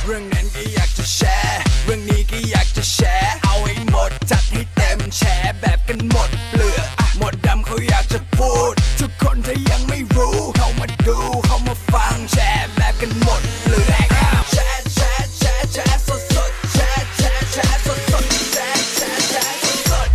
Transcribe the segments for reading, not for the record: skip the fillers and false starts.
เรื่องนั้นก็อยากจะแชร์เรื่องนี้ก็อยากจะแชร์เอาให้หมดจัดให้เต็มแชร์แบบกันหมดเปลือกหมดดำเขาอยากจะพูดทุกคนถ้ายังไม่รู้เข้ามาดูเข้ามาฟังแชร์แบบกันหมดเปลือกแชร์แชร์แชร์แชร์สดสดแชร์แชร์แชร์สดสดแชร์แชร์แชร์สดสด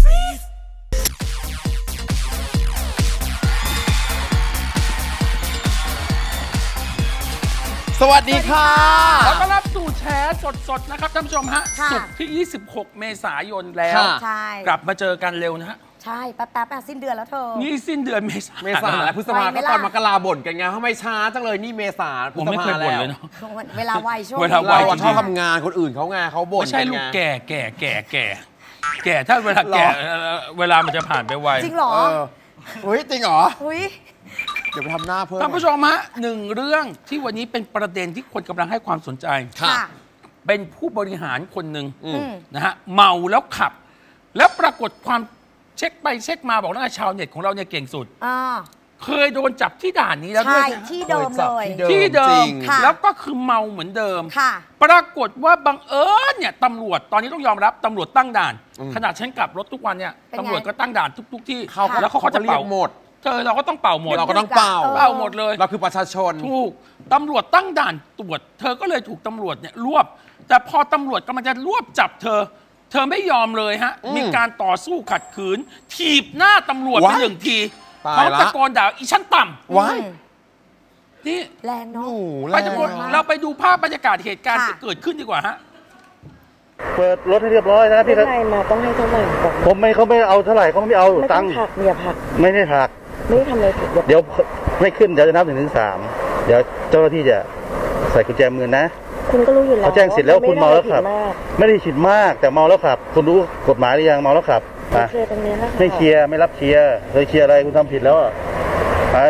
สวัสดีค่ะขอต้อนรับสู่แชร์สดๆนะครับท่านผู้ชมฮะศุกร์ที่ 26 เมษายนแล้วกลับมาเจอกันเร็วนะฮะใช่แป๊บๆสิ้นเดือนแล้วเธอนี่สิ้นเดือนเมษาแล้วพฤษภาก็ตอนมกราบ่นกันไงทำไมช้าจังเลยนี่เมษาผมไม่เคยบ่นเลยเนาะเวลาไวช่วงเราชอบทำงานคนอื่นเขาไงเขาบ่นไม่ใช่ลูกแก่ถ้าเวลาแก่เวลามันจะผ่านไปไวจริงเหรอเฮ้ยจริงเหรอเดี๋ยวไปทำหน้าเพิ่มท่านผู้ชมฮะหนึ่งเรื่องที่วันนี้เป็นประเด็นที่คนกำลังให้ความสนใจเป็นผู้บริหารคนหนึ่งนะฮะเมาแล้วขับแล้วปรากฏความเช็คไปเช็คมาบอกว่าชาวเน็ตของเราเนี่ยเก่งสุดเคยโดนจับที่ด่านนี้แล้วด้วยที่เดิมเลยที่เดิมแล้วก็คือเมาเหมือนเดิมปรากฏว่าบังเอิญเนี่ยตำรวจตอนนี้ต้องยอมรับตำรวจตั้งด่านขนาดฉันกลับรถทุกวันเนี่ยตำรวจก็ตั้งด่านทุกที่แล้วเขาก็จะเป่าหมดเราก็ต้องเป่าหมดเราก็ต้องเป่าหมดเลยเราคือประชาชนถูกตำรวจตั้งด่านตรวจเธอก็เลยถูกตำรวจเนี่ยรวบแต่พอตำรวจกำลังจะรวบจับเธอไม่ยอมเลยฮะมีการต่อสู้ขัดขืนถีบหน้าตำรวจไปหนึ่งทีเขาตะโกนด่าอีชั้นต่ำว้ายนี่แรงเนาะเราไปดูภาพบรรยากาศเหตุการณ์ที่เกิดขึ้นดีกว่าฮะเปิดรถให้เรียบร้อยนะพี่ครับมาต้องให้เท่าไหร่ผมเขาไม่เอาเท่าไหร่เขาไม่เอาตังค์อย่าผักไม่ได้ผักไม่ได้ทำอะไรผิดเดี๋ยวไม่ขึ้นเดี๋ยวจะนับ1 ถึง 3เดี๋ยวเจ้าหน้าที่จะใส่กุญแจมือนะคุณก็รู้อยู่แล้วเขาแจ้งสิทธิ์แล้วคุณเมาแล้วขับไม่ได้ผิดมากแต่เมาแล้วขับคุณรู้กฎหมายหรือยังเมาแล้วขับไม่เคลียร์ไม่รับเคลียร์เคยเคลียร์อะไรคุณทำผิดแล้วไป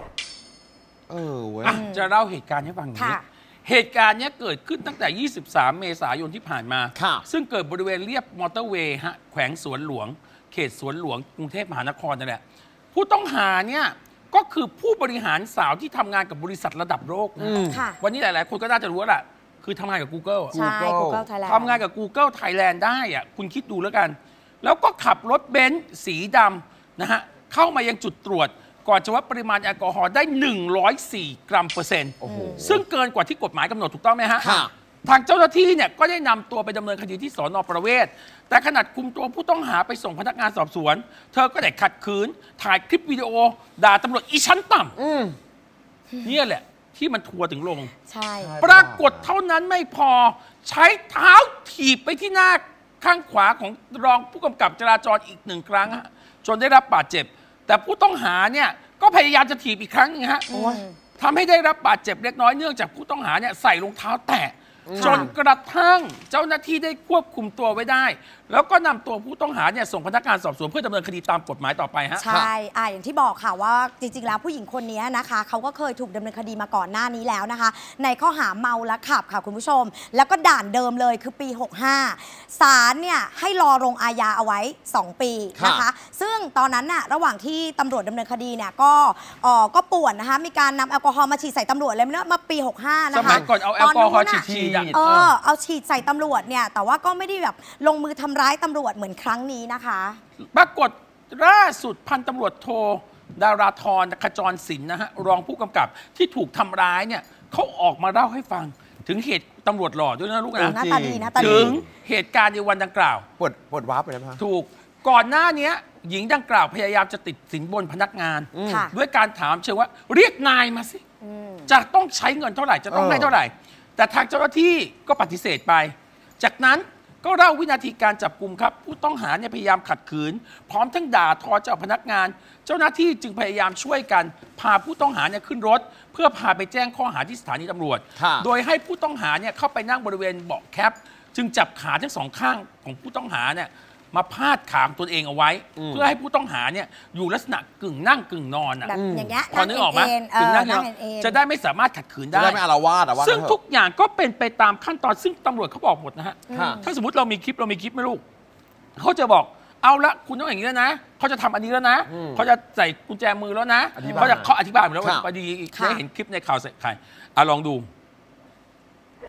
จะเล่าเหตุการณ์ให้ฟังนี้เหตุการณ์นี้เกิดขึ้นตั้งแต่ 23 เมษายนที่ผ่านมาซึ่งเกิดบริเวณเลียบมอเตอร์เวย์ฮะแขวงสวนหลวงเขตสวนหลวงกรุงเทพมหานครนั่นแหละผู้ต้องหาเนี่ยก็คือผู้บริหารสาวที่ทำงานกับบริษัทระดับโลกนะวันนี้หลายๆคนก็น่าจะรู้แล้วล่ะคือทำงานกับ Google ใช่ Google Thailand ทำงานกับ Google Thailand ได้อะคุณคิดดูแล้วกันแล้วก็ขับรถเบนซ์สีดำนะฮะเข้ามายังจุดตรวจก่อนจะวัดปริมาณแอลกอฮอล์ได้104 กรัมเปอร์เซ็นต์ซึ่งเกินกว่าที่กฎหมายกำหนดถูกต้องไหมฮะทางเจ้าหน้าที่เนี่ยก็ได้นำตัวไปดำเนินคดีที่สน.ประเวศแต่ขนาดคุมตัวผู้ต้องหาไปส่งพนักงานสอบสวนเธอก็ได้ขัดขืนถ่ายคลิปวิดีโอด่าตำรวจอีชั้นต่ำนี่แหละที่มันทัวร์ถึงลงปรากฏเท่านั้นไม่พอใช้เท้าถีบไปที่หน้าข้างขวาของรองผู้กำกับจราจรอีก1 ครั้งจนได้รับบาดเจ็บแต่ผู้ต้องหาเนี่ยก็พยายามจะถีบอีกครั้งนึงฮะทำให้ได้รับบาดเจ็บเล็กน้อยเนื่องจากผู้ต้องหาเนี่ยใส่รองเท้าแตะจนกระทั่งเจ้าหน้าที่ได้ควบคุมตัวไว้ได้แล้วก็นำตัวผู้ต้องหาเนี่ยส่งพนักงานสอบสวนเพื่อดำเนินคดีตามกฎหมายต่อไปฮะใช่อย่างที่บอกค่ะว่าจริงๆแล้วผู้หญิงคนนี้นะคะเขาก็เคยถูกดำเนินคดีมาก่อนหน้านี้แล้วนะคะในข้อหาเมาและขับค่ะคุณผู้ชมแล้วก็ด่านเดิมเลยคือปี65ศาลเนี่ยให้รอลงอาญาเอาไว้2 ปีนะคะซึ่งตอนนั้นน่ะระหว่างที่ตำรวจดำเนินคดีเนี่ยก็ป่วนนะคะมีการนำแอลกอฮอล์มาฉีดใส่ตำรวจเลยเมื่อปี65นะคะสมัยก่อนเอาแอลกอฮอล์ฉีดเอาฉีดใส่ตำรวจเนี่ยแต่ว่าก็ไม่ได้แบบลงมือทำร้ายตำรวจเหมือนครั้งนี้นะคะปรากฏล่าสุดพันตำรวจโทดาราธรขจรศิลป์นะฮะรองผู้กำกับที่ถูกทำร้ายเนี่ยเขาออกมาเล่าให้ฟังถึงเหตุตำรวจหล่อด้วยนะลูกนะถึงเหตุการณ์ในวันดังกล่าวปวดวาร์ปเลยนะถูกก่อนหน้านี้หญิงดังกล่าวพยายามจะติดสินบนพนักงานด้วยการถามเชิงว่าเรียกนายมาสิจะต้องใช้เงินเท่าไหร่จะต้องได้เท่าไหร่แต่ทางเจ้าหน้าที่ก็ปฏิเสธไปจากนั้นก็เล่าวินาทีการจับกุมครับผู้ต้องหาเนี่ยพยายามขัดขืนพร้อมทั้งด่าทอเจ้าพนักงานเจ้าหน้าที่จึงพยายามช่วยกันพาผู้ต้องหาเนี่ยขึ้นรถเพื่อพาไปแจ้งข้อหาที่สถานีตำรวจโดยให้ผู้ต้องหาเนี่ยเข้าไปนั่งบริเวณเบาะแคปจึงจับขาทั้ง2 ข้างของผู้ต้องหาเนี่ยมาพาดขาตนเองเอาไว้เพื่อให้ผู้ต้องหาเนี่ยอยู่ลักษณะกึ่งนั่งกึ่งนอนอย่างเงี้ยพอนึกออกไหมกึ่งนั่งจะได้ไม่สามารถขัดขืนได้ไม่อาละวาดซึ่งทุกอย่างก็เป็นไปตามขั้นตอนซึ่งตำรวจเขาบอกหมดนะฮะถ้าสมมติเรามีคลิปไม่ลูกเขาจะบอกเอาละคุณต้องอย่างนี้แล้วนะเขาจะทำอันนี้แล้วนะเขาจะใส่กุญแจมือแล้วนะเขาอธิบายหมดแล้วพอดีได้เห็นคลิปในข่าวใส่ใครลองดูถาม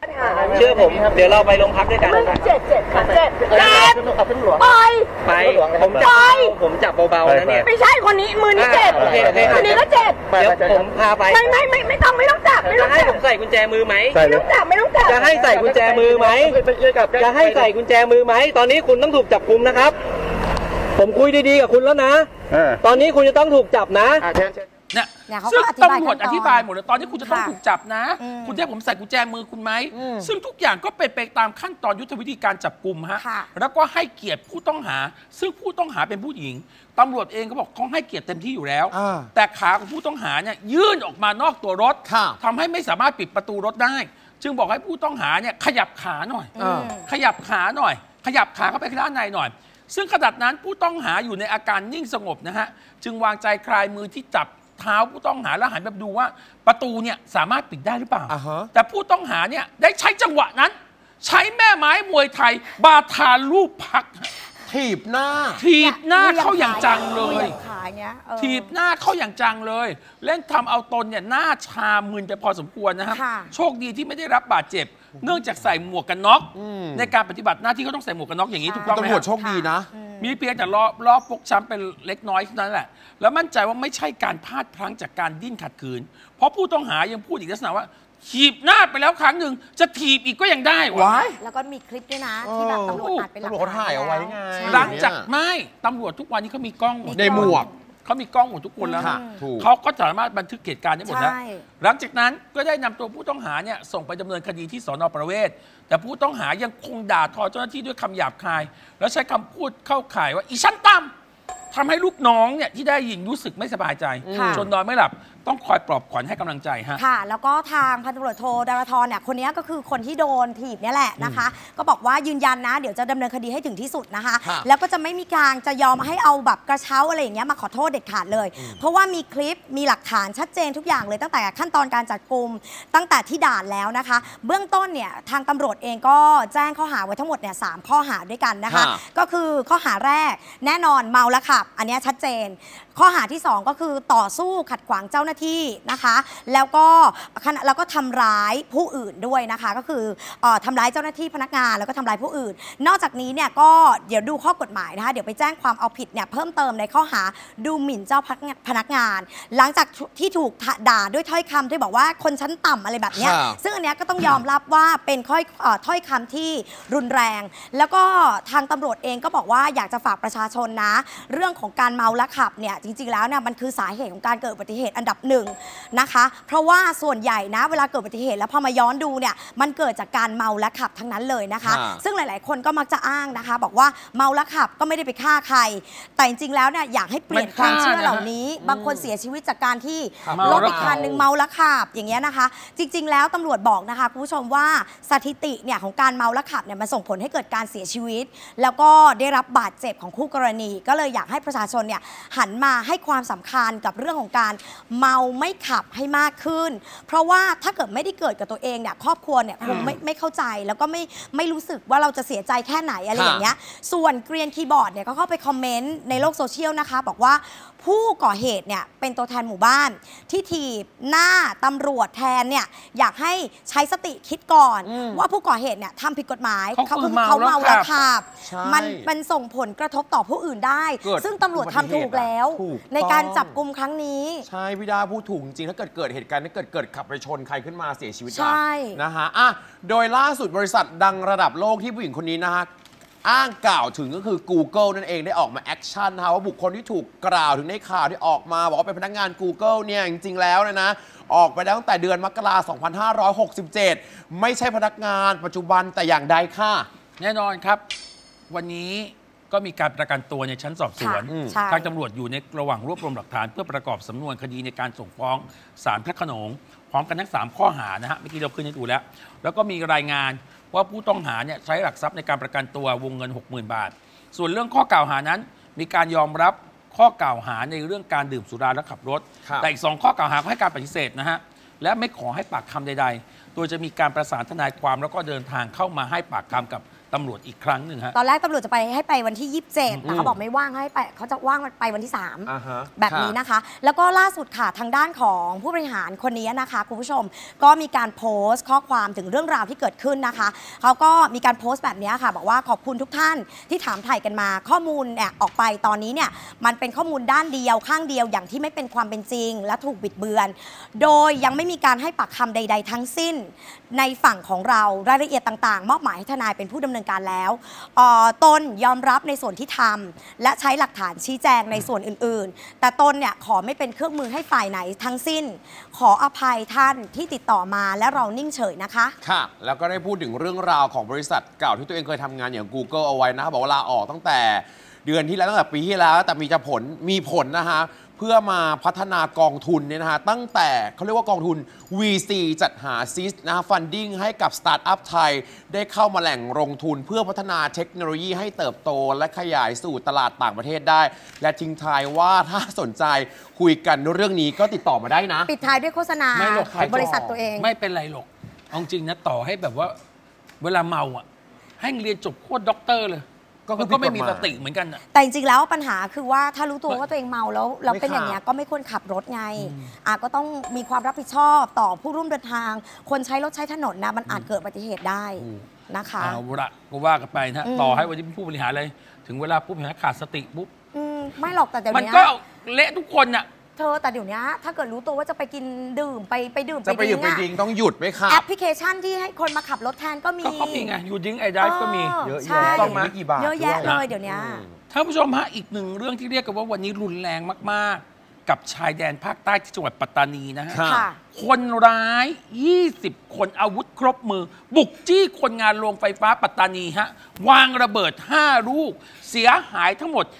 เชื่อผมเดี๋ยวเราไปโรงพักด้วยกันไม่ 7ค่ะ7ไปผมจับเบาๆนะเนี่ยไม่ใช่คนนี้มือนี้7คนนี้ก็7 เดี๋ยวผมพาไปไม่ต้องจับจะให้ผมใส่กุญแจมือไหมไม่ต้องจับจะให้ใส่กุญแจมือไหมจะให้ใส่กุญแจมือไหมตอนนี้คุณต้องถูกจับกุมนะครับผมคุยดีๆกับคุณแล้วนะตอนนี้คุณจะต้องถูกจับนะเนี่ยซึ่งตำรวจอธิบายหมดเลยตอนนี้คุณจะต้องถูกจับนะคุณจะให้ผมใส่กุญแจมือคุณไหมซึ่งทุกอย่างก็เป็นไปตามขั้นตอนยุทธวิธีการจับกุมฮะแล้วก็ให้เกียรติผู้ต้องหาซึ่งผู้ต้องหาเป็นผู้หญิงตำรวจเองก็บอกเขาให้เกียรติเต็มที่อยู่แล้วแต่ขาของผู้ต้องหาเนี่ยยื่นออกมานอกตัวรถทำให้ไม่สามารถปิดประตูรถได้จึงบอกให้ผู้ต้องหาเนี่ยขยับขาหน่อยขยับขาหน่อยขยับขาเข้าไปด้านในหน่อยซึ่งขณะนั้นผู้ต้องหาอยู่ในอาการนิ่งสงบนะฮะจึงวางใจคลายมือที่จับเท้าผู้ต้องหาแล้วหันแบบดูว่าประตูเนี่ยสามารถปิดได้หรือเปล่าแต่ผู้ต้องหาเนี่ยได้ใช้จังหวะนั้นใช้แม่ไม้มวยไทยบาทาลูกพักถีบหน้าเข้าอย่างจังเลยถีบหน้าเข้าอย่างจังเลยเล่นทำเอาตนเนี่ยหน้าชามึนไปพอสมควรนะครับโชคดีที่ไม่ได้รับบาดเจ็บเนื่องจากใส่หมวกกันน็อกในการปฏิบัติหน้าที่เขาต้องใส่หมวกกันน็อกอย่างนี้ถูกต้องไหมตำรวจโชคดีนะมีเพียงแต่รอบฟกช้ำเป็นเล็กน้อยเท่านั้นแหละแล้วมั่นใจว่าไม่ใช่การพลาดพลั้งจากการดิ้นขัดขืนเพราะผู้ต้องหายังพูดอีกลักษณะว่าถีบหน้าไปแล้วครั้งหนึ่งจะถีบอีกก็ยังได้วะแล้วก็มีคลิปด้วยนะที่แบบตำรวจอัดเป็นหลักฐานถ่ายเอาไว้ไงหลังจากไม่ตำรวจทุกวันนี้เขามีกล้องในหมวกเขามีกล้องหมดทุกคนแล้วเขาก็สามารถบันทึกเหตุการณ์ได้หมดแล้วหลังจากนั้นก็ได้นำตัวผู้ต้องหาเนี่ยส่งไปดำเนินคดีที่สน.ประเวศแต่ผู้ต้องหายังคงด่าทอเจ้าหน้าที่ด้วยคำหยาบคายแล้วใช้คำพูดเข้าข่ายว่าอีชั้นต่ำทำให้ลูกน้องเนี่ยที่ได้ยินรู้สึกไม่สบายใจจนนอนไม่หลับต้องคอยปลอบขวัญให้กำลังใจฮะค่ะแล้วก็ทางพันตำรวจโทดารธรเนี่ยคนนี้ก็คือคนที่โดนถีบเนี่ยแหละนะคะก็บอกว่ายืนยันนะเดี๋ยวจะดำเนินคดีให้ถึงที่สุดนะคะแล้วก็จะไม่มีการจะยอมให้เอาแบบกระเช้าอะไรอย่างเงี้ยมาขอโทษเด็ดขาดเลยเพราะว่ามีคลิปมีหลักฐานชัดเจนทุกอย่างเลยตั้งแต่ขั้นตอนการจับกุมตั้งแต่ที่ด่านแล้วนะคะเบื้องต้นเนี่ยทางตำรวจเองก็แจ้งข้อหาไว้ทั้งหมดเนี่ย3ข้อหาด้วยกันนะคะก็คือข้อหาแรกแน่นอนเมาแล้วขับอันนี้ชัดเจนข้อหาที่2ก็คือต่อสู้ขัดขวางเจ้าหน้าที่นะคะแล้วก็ทำร้ายผู้อื่นด้วยนะคะก็คือทำร้ายเจ้าหน้าที่พนักงานแล้วก็ทำร้ายผู้อื่นนอกจากนี้เนี่ยก็เดี๋ยวดูข้อกฎหมายนะคะเดี๋ยวไปแจ้งความเอาผิดเนี่ยเพิ่มเติมในข้อหาดูหมิ่นเจ้าพนักงานหลังจากที่ถูกด่าด้วยถ้อยคำที่บอกว่าคนชั้นต่ำอะไรแบบนี้ซึ่งอันนี้ก็ต้องยอมรับว่าเป็นถ้อยคำที่รุนแรงแล้วก็ทางตำรวจเองก็บอกว่าอยากจะฝากประชาชนนะเรื่องของการเมาและขับเนี่ยจริงๆแล้วเนี่ยมันคือสาเหตุของการเกิดอุบัติเหตุอันดับหนึ่งนะคะเพราะว่าส่วนใหญ่นะเวลาเกิดอุบัติเหตุแล้วพอมาย้อนดูเนี่ยมันเกิดจากการเมาและขับทั้งนั้นเลยนะคะซึ่งหลายๆคนก็มักจะอ้างนะคะบอกว่าเมาและขับก็ไม่ได้ไปฆ่าใครแต่จริงๆแล้วเนี่ยอยากให้เปลี่ยนความเชื่อเหล่านี้บางคนเสียชีวิตจากการที่รถอีกคันหนึ่งเมาและขับอย่างเงี้ยนะคะจริงๆแล้วตำรวจบอกนะคะคุณผู้ชมว่าสถิติเนี่ยของการเมาและขับเนี่ยมันส่งผลให้เกิดการเสียชีวิตแล้วก็ได้รับบาดเจ็บของคู่กรณีก็เลยอยากให้ประชาชนเนี่ยหันมาให้ความสำคัญกับเรื่องของการเมาไม่ขับให้มากขึ้นเพราะว่าถ้าเกิดไม่ได้เกิดกับตัวเองเนี่ยครอบครัวเนี่ยคงไม่เข้าใจแล้วก็ไม่รู้สึกว่าเราจะเสียใจแค่ไหนอะไรอย่างเงี้ยส่วนเกรียนคีย์บอร์ดเนี่ยก็เข้าไปคอมเมนต์ในโลกโซเชียลนะคะบอกว่าผู้ก่อเหตุเนี่ยเป็นตัวแทนหมู่บ้านที่ถีบหน้าตำรวจแทนเนี่ยอยากให้ใช้สติคิดก่อนว่าผู้ก่อเหตุเนี่ยทำผิดกฎหมายเขาเมาแล้วขับมันส่งผลกระทบต่อผู้อื่นได้ซึ่งตำรวจทำถูกแล้วในการจับกุมครั้งนี้ใช่พี่ดาพูดถูกจริงถ้าเกิดเหตุการณ์ถ้าเกิดขับไปชนใครขึ้นมาเสียชีวิตนะฮะโดยล่าสุดบริษัทดังระดับโลกที่ผู้หญิงคนนี้นะฮะอ้างกล่าวถึงก็คือ Google นั่นเองได้ออกมาแอคชั่นนะว่าบุคคลที่ถูกกล่าวถึงในข่าวที่ออกมาบอกว่าเป็นพนักงาน Google เนี่ยจริงๆแล้วนะออกไปแล้วตั้งแต่เดือนมกราคม 2567 ไม่ใช่พนักงานปัจจุบันแต่อย่างใดค่ะแน่นอนครับวันนี้ก็มีการประกันตัวในชั้นสอบสวนทางตำรวจอยู่ในระหว่างรวบรวมหลักฐานเพื่อประกอบสำนวนคดีในการส่งฟ้องศาลพระโขนงพร้อมกันทั้ง3ข้อหานะฮะเมื่อกี้เราขึ้นให้ดูแล้วก็มีรายงานว่าผู้ต้องหาเนี่ยใช้หลักทรัพย์ในการประกันตัววงเงิน 60,000 บาทส่วนเรื่องข้อกล่าวหานั้นมีการยอมรับข้อกล่าวหาในเรื่องการดื่มสุราและขับรถแต่อีก2ข้อกล่าวหาเขาให้การปฏิเสธนะฮะและไม่ขอให้ปากคำใดๆโดยจะมีการประสานทนายความแล้วก็เดินทางเข้ามาให้ปากคำกับตำรวจอีกครั้งหนึ่งฮะตอนแรกตำรวจจะไปให้ไปวันที่ 27แต่เขาบอกไม่ว่างให้ไปเขาจะว่างไปวันที่3แบบนี้นะคะแล้วก็ล่าสุดค่ะทางด้านของผู้บริหารคนนี้นะคะคุณผู้ชมก็มีการโพสต์ข้อความถึงเรื่องราวที่เกิดขึ้นนะคะเขาก็มีการโพสต์แบบนี้ค่ะบอกว่าขอบคุณทุกท่านที่ถามไถ่กันมาข้อมูลเนี่ยออกไปตอนนี้เนี่ยมันเป็นข้อมูลด้านเดียวข้างเดียวอย่างที่ไม่เป็นความเป็นจริงและถูกบิดเบือนโดยยังไม่มีการให้ปากคำใดๆทั้งสิ้นในฝั่งของเรารายละเอียดต่างๆมอบหมายให้ทนายเป็นผู้ดำเนินการแล้วตนยอมรับในส่วนที่ทำและใช้หลักฐานชี้แจงในส่วนอื่นๆแต่ตนเนี่ยขอไม่เป็นเครื่องมือให้ฝ่ายไหนทั้งสิ้นขออภัยท่านที่ติดต่อมาและเรานิ่งเฉยนะคะค่ะแล้วก็ได้พูดถึงเรื่องราวของบริษัทเก่าที่ตัวเองเคยทำงานอย่าง Google เอาไว้นะครับบอกว่าลาออกตั้งแต่เดือนที่แล้วตั้งแต่ปีที่แล้วแต่มีผลนะฮะเพื่อมาพัฒนากองทุนเนี่ยนะฮะตั้งแต่เขาเรียกว่ากองทุน VC จัดหาซิสนะฮะฟันดิ้งให้กับสตาร์ทอัพไทยได้เข้ามาแหล่งลงทุนเพื่อพัฒนาเทคโนโลยีให้เติบโตและขยายสู่ตลาดต่างประเทศได้และทิ้งท้ายว่าถ้าสนใจคุยกันเรื่องนี้ก็ติดต่อมาได้นะปิดท้ายด้วยโฆษณาบริษัทตัวเองไม่เป็นไรหรอกเอาจริงนะต่อให้แบบว่าเวลาเมาอ่ะให้เรียนจบโคตรด็อกเตอร์เลยก็ไม่มีสติเหมือนกันแต่จริงๆแล้วปัญหาคือว่าถ้ารู้ตัวว่าตัวเองเมาแล้วเป็นอย่างนี้ก็ไม่ควรขับรถไงก็ต้องมีความรับผิดชอบต่อผู้ร่วมเดินทางคนใช้รถใช้ถนนนะมันอาจเกิดอุบัติเหตุได้นะคะเอาละก็ว่ากันไปนะต่อให้วันนี้ผู้บริหารอะไรถึงเวลาผู้บริหารขาดสติปุ๊บไม่หรอกแต่เดี๋ยวนี้มันก็เละทุกคนน่ะแต่เดี๋ยวนี้ถ้าเกิดรู้ตัวว่าจะไปกินดื่มไปดื่มจะไปยิงต้องหยุดไหมครับแอปพลิเคชันที่ให้คนมาขับรถแทนก็มีไงยูดิ้งไอไดฟ์ก็มีเยอะแยะต้องมากี่บาทเยอะแยะเลยเดี๋ยวนี้ท่านผู้ชมฮะอีกหนึ่งเรื่องที่เรียกกันว่าวันนี้รุนแรงมากๆกับชายแดนภาคใต้ที่จังหวัดปัตตานีนะฮะคนร้าย20คนอาวุธครบมือบุกจี้คนงานโรงไฟฟ้าปัตตานีฮะวางระเบิด5ลูกเสียหายทั้งหมด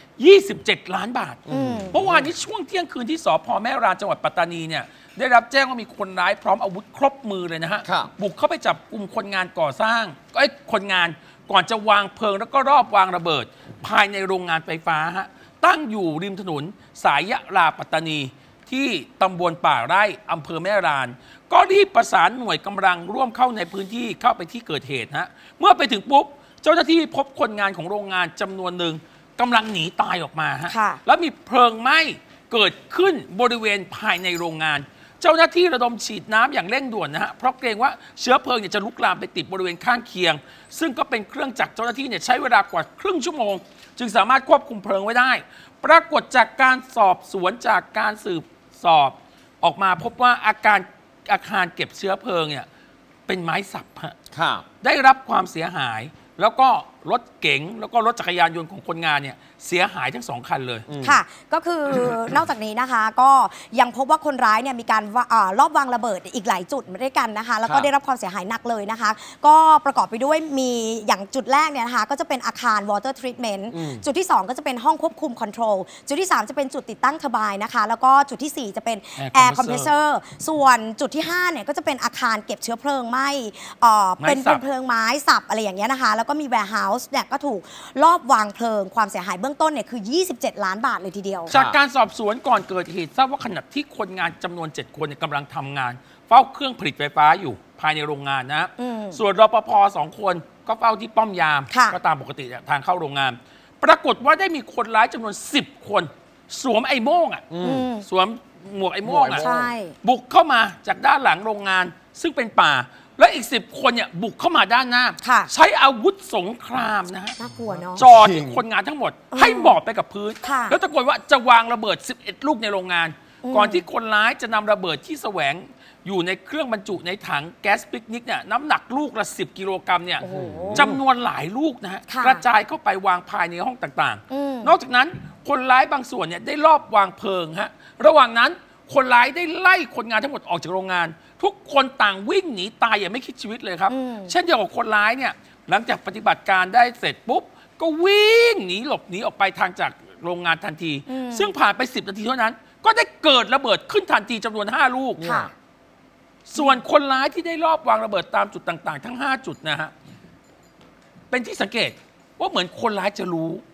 27 ล้านบาทเมื่อวานนี้ช่วงเที่ยงคืนที่สภ.แม่รานจังหวัดปัตตานีเนี่ยได้รับแจ้งว่ามีคนร้ายพร้อมอาวุธครบมือเลยนะฮะบุกเข้าไปจับกลุ่มคนงานก่อสร้างคนงานก่อนจะวางเพลิงแล้วก็รอบวางระเบิดภายในโรงงานไฟฟ้าฮะตั้งอยู่ริมถนนสายยะลาปัตตานีที่ตำบลป่าไร่อำเภอแม่รานก็รีบประสานหน่วยกำลังร่วมเข้าในพื้นที่เข้าไปที่เกิดเหตุฮะเมื่อไปถึงปุ๊บเจ้าหน้าที่พบคนงานของโรงงานจำนวนหนึ่งกำลังหนีตายออกมาฮะแล้วมีเพลิงไหม้เกิดขึ้นบริเวณภายในโรงงานเจ้าหน้าที่ระดมฉีดน้ำอย่างเร่งด่วนนะฮะเพราะเกรงว่าเชื้อเพลิงจะลุกลามไปติดบริเวณข้างเคียงซึ่งก็เป็นเครื่องจักรเจ้าหน้าที่ใช้เวลากว่าครึ่งชั่วโมงจึงสามารถควบคุมเพลิงไว้ได้ปรากฏจากการสอบสวนจากการสืบสอบออกมาพบว่าอาคารเก็บเชื้อเพลิงเนี่ยเป็นไม้สับฮะได้รับความเสียหายแล้วก็รถเก๋งแล้วก็รถจักรยานยนต์ของคนงานเนี่ยเสียหายทั้ง2 คันเลยค่ะก็คือนอกจากนี้นะคะก็ยังพบว่าคนร้ายเนี่ยมีการลอบวางระเบิดอีกหลายจุดมาด้วยกันนะคะแล้วก็ได้รับความเสียหายหนักเลยนะคะก็ประกอบไปด้วยมีอย่างจุดแรกเนี่ยนะคะก็จะเป็นอาคาร water treatment จุดที่2ก็จะเป็นห้องควบคุม control จุดที่3จะเป็นจุดติดตั้งเทอร์ไบน์นะคะแล้วก็จุดที่4จะเป็น air compressor ส่วนจุดที่5เนี่ยก็จะเป็นอาคารเก็บเชื้อเพลิงไหม้เป็นเพลิงไม้สับอะไรอย่างเงี้ยนะคะแล้วก็มี warehouse เนี่ยก็ถูกลอบวางเพลิงความเสียหายเบื้องต้นเนี่ยคือ27 ล้านบาทเลยทีเดียวจากการสอบสวนก่อนเกิดเหตุทราบว่าขณะที่คนงานจำนวน7 คนกำลังทำงานเฝ้าเครื่องผลิตไฟฟ้าอยู่ภายในโรงงานนะส่วนรปภ2 คนก็เฝ้าที่ป้อมยามก็ตามปกติทางเข้าโรงงานปรากฏว่าได้มีคนร้ายจำนวน10 คนสวมไอ้โม่งสวมหมวกไอ้โม่งบุกเข้ามาจากด้านหลังโรงงานซึ่งเป็นป่าและอีก10 คนเนี่ยบุกเข้ามาด้านหน้าใช้อาวุธสงครามนะฮะจ่อที่คนงานทั้งหมดให้หมอบไปกับพื้นแล้วตะโกนว่าจะวางระเบิด11 ลูกในโรงงานก่อนที่คนร้ายจะนำระเบิดที่แสวงอยู่ในเครื่องบรรจุในถังแก๊สปิกนิกเนี่ยน้ำหนักลูกละ10 กิโลกรัมเนี่ยจำนวนหลายลูกนะฮะกระจายเข้าไปวางภายในห้องต่างๆนอกจากนั้นคนร้ายบางส่วนเนี่ยได้ลอบวางเพลิงฮะระหว่างนั้นคนร้ายได้ไล่คนงานทั้งหมดออกจากโรงงานทุกคนต่างวิ่งหนีตายอย่างไม่คิดชีวิตเลยครับเช่นเดียวกับคนร้ายเนี่ยหลังจากปฏิบัติการได้เสร็จปุ๊บก็วิ่งหนีหลบหนีออกไปทางจากโรงงานทันทีซึ่งผ่านไป10 นาทีเท่านั้นก็ได้เกิดระเบิดขึ้นทันทีจำนวน5 ลูกส่วนคนร้ายที่ได้ลอบวางระเบิดตามจุดต่างๆทั้ง5 จุดนะฮะเป็นที่สังเกตว่าเหมือนคนร้ายจะรู้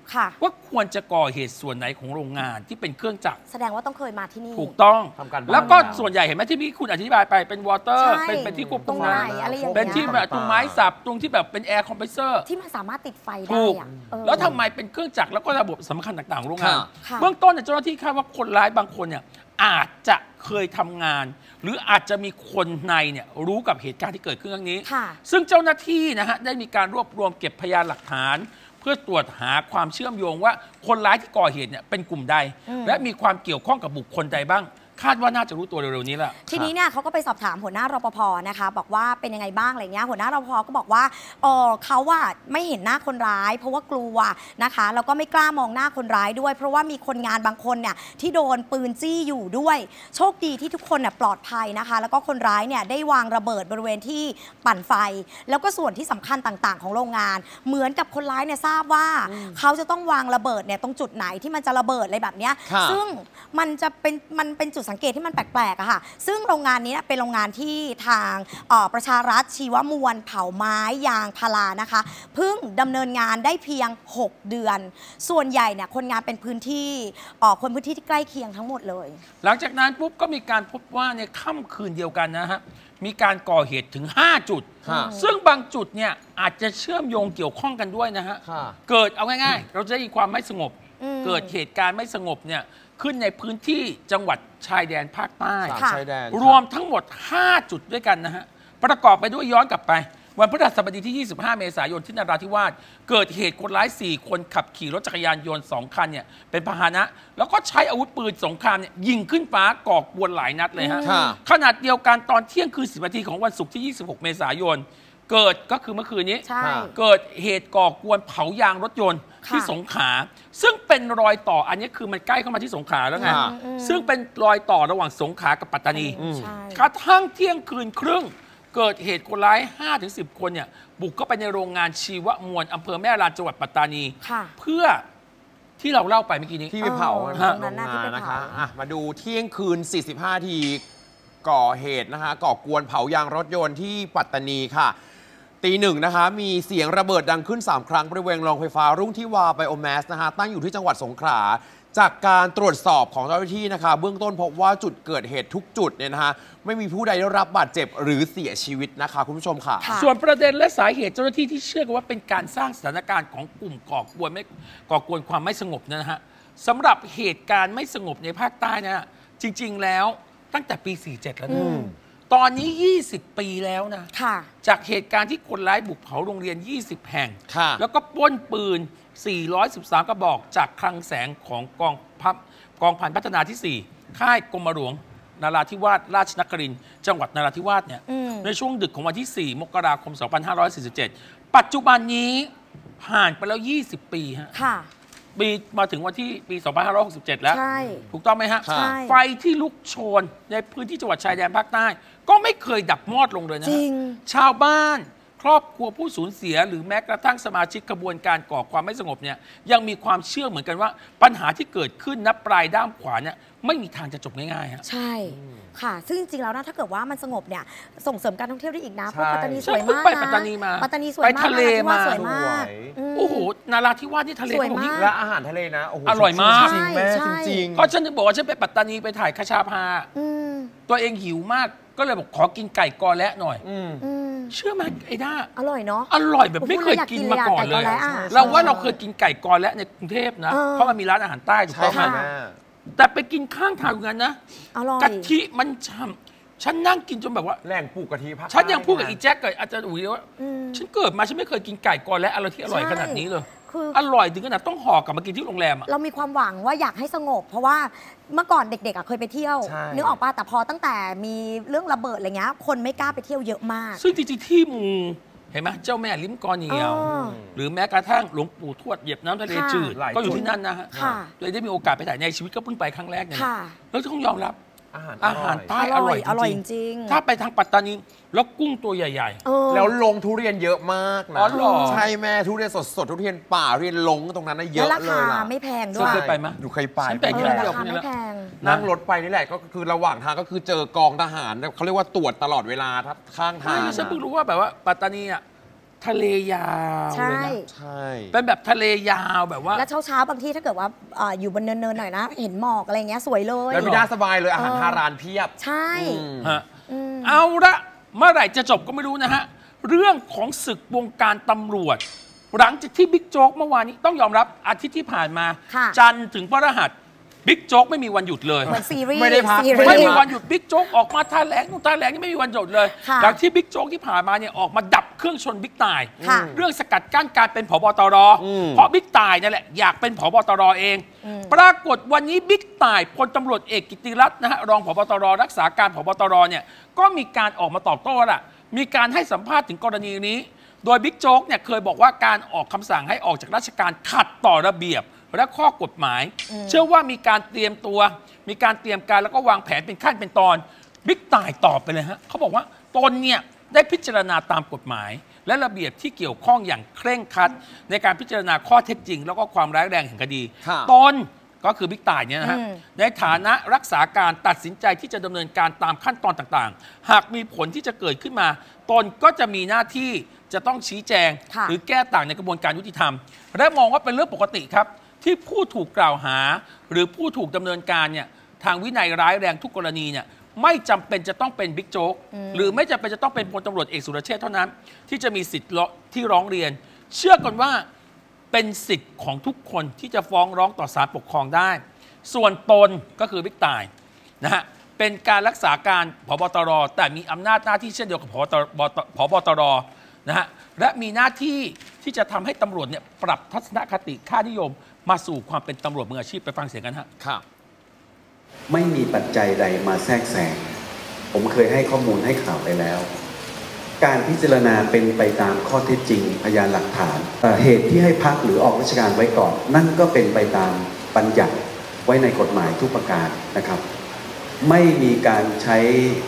ว่าควรจะก่อเหตุส่วนไหนของโรงงานที่เป็นเครื่องจักรแสดงว่าต้องเคยมาที่นี่ถูกต้องแล้วก็แล้วส่วนใหญ่เห็นไหมที่พี่คุณอธิบายไปเป็นวอเตอร์เป็นที่ควบคุมน้ำเป็นที่แบบตรงไม้สับตรงที่แบบเป็นแอร์คอมเพรสเซอร์ที่มันสามารถติดไฟได้อะแล้วทำไมเป็นเครื่องจักรแล้วก็ระบบสำคัญต่างๆโรงงานเบื้องต้นเจ้าหน้าที่คาดว่าคนร้ายบางคนเนี่ยอาจจะเคยทำงานหรืออาจจะมีคนในเนี่ยรู้กับเหตุการณ์ที่เกิดขึ้นครั้งนี้ซึ่งเจ้าหน้าที่นะฮะได้มีการรวบรวมเก็บพยานหลักฐานเพื่อตรวจหาความเชื่อมโยงว่าคนร้ายที่ก่อเหตุเนี่ยเป็นกลุ่มใดและมีความเกี่ยวข้องกับบุคคลใดบ้างคาดว่าน่าจะรู้ตัวเร็วๆนี้แหละทีนี้เนี่ยเขาก็ไปสอบถามหัวหน้ารปภนะคะบอกว่าเป็นยังไงบ้างอะไรเงี้ยหัวหน้ารปภก็บอกว่าเขาว่าไม่เห็นหน้าคนร้ายเพราะว่ากลัวนะคะแล้วก็ไม่กล้ามองหน้าคนร้ายด้วยเพราะว่ามีคนงานบางคนเนี่ยที่โดนปืนจี้อยู่ด้วยโชคดีที่ทุกคนเนี่ยปลอดภัยนะคะแล้วก็คนร้ายเนี่ยได้วางระเบิดบริเวณที่ปั่นไฟแล้วก็ส่วนที่สำคัญต่างๆของโรงงานเหมือนกับคนร้ายเนี่ยทราบว่าเขาจะต้องวางระเบิดเนี่ยตรงจุดไหนที่มันจะระเบิดอะไรแบบเนี้ยซึ่งมันเป็นจุดสังเกตที่มันแปลกๆอะค่ะซึ่งโรงงานนี้เป็นโรงงานที่ทางประชารัฐชีวมวลเผาไม้ยางพารานะคะเพิ่งดำเนินงานได้เพียง6 เดือนส่วนใหญ่เนี่ยคนงานเป็นพื้นที่คนพื้นที่ที่ใกล้เคียงทั้งหมดเลยหลังจากนั้นปุ๊บก็มีการพบว่าในค่ำคืนเดียวกันนะฮะมีการก่อเหตุถึง5 จุดซึ่งบางจุดเนี่ยอาจจะเชื่อมโยงเกี่ยวข้องกันด้วยนะฮะเกิดเอาง่ายๆเราจะได้ยินความไม่สงบเกิดเหตุการณ์ไม่สงบเนี่ยขึ้นในพื้นที่จังหวัดชายแดนภาคใต้รวมทั้งหมด5 จุดด้วยกันนะฮะประกอบไปด้วยย้อนกลับไปวันพฤหัสบดีที่25 เมษายนที่นราธิวาสเกิดเหตุคนร้าย4 คนขับขี่รถจักรยานยนต์2 คันเนี่ยเป็นพาหนะแล้วก็ใช้อาวุธปืนสงครามเนี่ยยิงขึ้นฟ้าก่อกวนหลายนัดเลยฮะขณะเดียวกันตอนเที่ยงคืน10 นาทีของวันศุกร์ที่26 เมษายนเกิดก็คือเมื่อคืนนี้เกิดเหตุก่อกวนเผายางรถยนต์ที่สงขลาซึ่งเป็นรอยต่ออันนี้คือมันใกล้เข้ามาที่สงขลาแล้วไงซึ่งเป็นรอยต่อระหว่างสงขลากับปัตตานีกระทั่งเที่ยงคืนครึ่งเกิดเหตุคนร้าย 5-10 คนเนี่ยบุกเข้าไปในโรงงานชีวมวลอำเภอแม่ลานจังหวัดปัตตานีเพื่อที่เราเล่าไปเมื่อกี้นี้ที่ไปเผาโรงงานนะคะมาดูเที่ยงคืน45 ทีก่อเหตุนะคะก่อกวนเผายางรถยนต์ที่ปัตตานีค่ะตี 1นะคะมีเสียงระเบิดดังขึ้น3 ครั้งบริเวณโรงไฟฟ้ารุ่งที่วาไบโอแมสนะคะตั้งอยู่ที่จังหวัดสงขลาจากการตรวจสอบของเจ้าหน้าที่นะคะเบื้องต้นพบว่าจุดเกิดเหตุทุกจุดเนี่ยนะคะไม่มีผู้ใดได้รับบาดเจ็บหรือเสียชีวิตนะคะคุณผู้ชมค่ะส่วนประเด็นและสาเหตุเจ้าหน้าที่ที่เชื่อกันว่าเป็นการสร้างสถานการณ์ของกลุ่มก่อกวนความไม่สงบนะฮะสำหรับเหตุการณ์ไม่สงบในภาคใต้นะจริงๆแล้วตั้งแต่ปี 47 แล้วนะตอนนี้ 20 ปีแล้วนะจากเหตุการณ์ที่คนร้ายบุกเผาโรงเรียน 20 แห่งแล้วก็ปล้นปืน 413 กระบอกจากคลังแสงของกองพันพัฒนาที่ 4 ค่ายกรมหลวงนราธิวาสราชนครินทร์จังหวัดนราธิวาสเนี่ยในช่วงดึกของวันที่ 4 มกราคม 2547 ปัจจุบันนี้ผ่านไปแล้ว 20 ปีฮะปีมาถึงวันที่ปี 2567 แล้วถูกต้องไหมฮะไฟที่ลุกโชนในพื้นที่จังหวัดชายแดนภาคใต้ก็ไม่เคยดับมอดลงเลยนะชาวบ้านครอบครัวผู้สูญเสียหรือแม้กระทั่งสมาชิกกระบวนการก่อความไม่สงบเนี่ยยังมีความเชื่อเหมือนกันว่าปัญหาที่เกิดขึ้นณปลายด้ามขวานเนี่ยไม่มีทางจะจบง่ายๆฮะใช่ค่ะซึ่งจริงๆแล้วนะถ้าเกิดว่ามันสงบเนี่ยส่งเสริมการท่องเที่ยวได้อีกนะเพราะปัตตานีสวยมากนะไปปัตตานีมาปัตตานีสวยมากไปทะเลมาสวยมากโอ้โหนาราธิวาสนี่ทะเลเขาบอกและอาหารทะเลนะโอ้โหอร่อยมากจริงแม่จริงเพราะฉันถึงบอกว่าฉันไปปัตตานีไปถ่ายคชาพาตัวเองหิวมากก็เลยบอกขอกินไก่กอและหน่อยเชื่อไหมไอ้ด้าอร่อยเนาะอร่อยแบบไม่เคยกินมาก่อนเลยเราว่าเราเคยกินไก่กอและในกรุงเทพนะเพราะมันมีร้านอาหารใต้ถูกต้องไหมแต่ไปกินข้างทางอย่างนั้นนะกะทิมันฉ่ำฉันนั่งกินจนแบบว่าแหล่งปลูกกะทิฉันยังพูดกับอีแจ็คกับอาจารย์อุ๋ยว่าฉันเกิดมาฉันไม่เคยกินไก่กอและอะไรที่อร่อยขนาดนี้เลยอร่อยถึงขนาดต้องห่อกลับมากินที่โรงแรมเรามีความหวังว่าอยากให้สงบเพราะว่าเมื่อก่อนเด็กๆเคยไปเที่ยวนึกออกป่ะแต่พอตั้งแต่มีเรื่องระเบิดอะไรเงี้ยคนไม่กล้าไปเที่ยวเยอะมากซึ่งจริงๆที่มูเห็นไหมเจ้าแม่ลิ้มกอเหนียวหรือแม้กระทั่งหลวงปู่ทวดเหยียบน้ำทะเลจืดก็อยู่ที่นั่นนะฮะเลยได้มีโอกาสไปถ่ายในชีวิตก็เพิ่งไปครั้งแรกเนี่ยแล้วต้องยอมรับอาหารใต้อร่อยจริงถ้าไปทางปัตตานีแล้วกุ้งตัวใหญ่ๆแล้วลงทุเรียนเยอะมากนะใช่แม่ทุเรียนสดทุเรียนป่าทุเรียนลงตรงนั้นนะเยอะเลยราคาไม่แพงด้วยเคยไปไหมอยู่เคยไปไปแค่เดียวไม่แพงนั่งรถไปนี่แหละก็คือระหว่างทางก็คือเจอกองทหารเขาเรียกว่าตรวจตลอดเวลาครับข้างทางฉันเพิ่งรู้ว่าแบบว่าปัตตานีอ่ะทะเลยาวเลยนะใช่เป็นแบบทะเลยาวแบบว่าแล้วเช้าบางที่ถ้าเกิดว่าอยู่บนเนินๆหน่อยนะเห็นหมอกอะไรเงี้ยสวยเลยแล้วมีน่าสบายเลยอาหาร5 ร้านเพียบใช่เอาละเมื่อไหร่จะจบก็ไม่รู้นะฮะเรื่องของศึกวงการตำรวจหลังจากที่บิ๊กโจ๊กเมื่อวานนี้ต้องยอมรับอาทิตย์ที่ผ่านมาจันทร์ถึงพฤหัสบิ๊กโจ๊กไม่มีวันหยุดเลยไม่ได้พักไม่มีวันหยุดบิ๊กโจ๊กออกมาแถลงนี่ไม่มีวันหยุดเลยหลังที่บิ๊กโจ๊กที่ผ่านมาเนี่ยออกมาดับเครื่องชนบิ๊กต่ายเรื่องสกัดกั้นการเป็นผบตรเพราะบิ๊กต่ายนั่นแหละอยากเป็นผบตรเองปรากฏวันนี้บิ๊กต่ายพลตำรวจเอกกิติรัตน์นะฮะรองผบตรรักษาการผบตรเนี่ยก็มีการออกมาตอบโต้ล่ะมีการให้สัมภาษณ์ถึงกรณีนี้โดยบิ๊กโจ๊กเนี่ยเคยบอกว่าการออกคำสั่งให้ออกจากราชการขัดต่อระเบียบและข้อกฎหมายเชื่อว่ามีการเตรียมตัวมีการเตรียมการแล้วก็วางแผนเป็นขั้นเป็นตอนบิ๊กต่ายตอบไปเลยฮะเขาบอกว่าตนเนี่ยได้พิจารณาตามกฎหมายและระเบียบที่เกี่ยวข้องอย่างเคร่งครัดในการพิจารณาข้อเท็จจริงแล้วก็ความร้ายแรงแห่งคดีตนก็คือบิ๊กต่ายเนี่ยนะฮะในฐานะรักษาการตัดสินใจที่จะดำเนินการตามขั้นตอนต่างๆหากมีผลที่จะเกิดขึ้นมาตนก็จะมีหน้าที่จะต้องชี้แจงหรือแก้ต่างในกระบวนการยุติธรรมและมองว่าเป็นเรื่องปกติครับที่ผู้ถูกกล่าวหาหรือผู้ถูกดำเนินการเนี่ยทางวินัยร้ายแรงทุกกรณีเนี่ยไม่จำเป็นจะต้องเป็นบิ๊กโจ๊กหรือไม่จำเป็นจะต้องเป็นพลตำรวจเอกสุรเชษฐ์เท่านั้นที่จะมีสิทธิ์ที่ร้องเรียนเชื่อกันว่าเป็นสิทธิ์ของทุกคนที่จะฟ้องร้องต่อศาลปกครองได้ส่วนตนก็คือบิ๊กต่ายนะฮะเป็นการรักษาการผบตรแต่มีอำนาจหน้าที่เช่นเดียวกับผบตรนะฮะและมีหน้าที่ที่จะทำให้ตำรวจเนี่ยปรับทัศนคติค่านิยมมาสู่ความเป็นตำรวจมืออาชีพไปฟังเสียงกันฮะครับไม่มีปัจจัยใดมาแทรกแซงผมเคยให้ข้อมูลให้ข่าวไปแล้วการพิจารณาเป็นไปตามข้อเท็จจริงพยานหลักฐานเหตุที่ให้พักหรือออกราชการไว้ก่อนนั่นก็เป็นไปตามบัญญัติไว้ในกฎหมายทุกประการนะครับไม่มีการใช้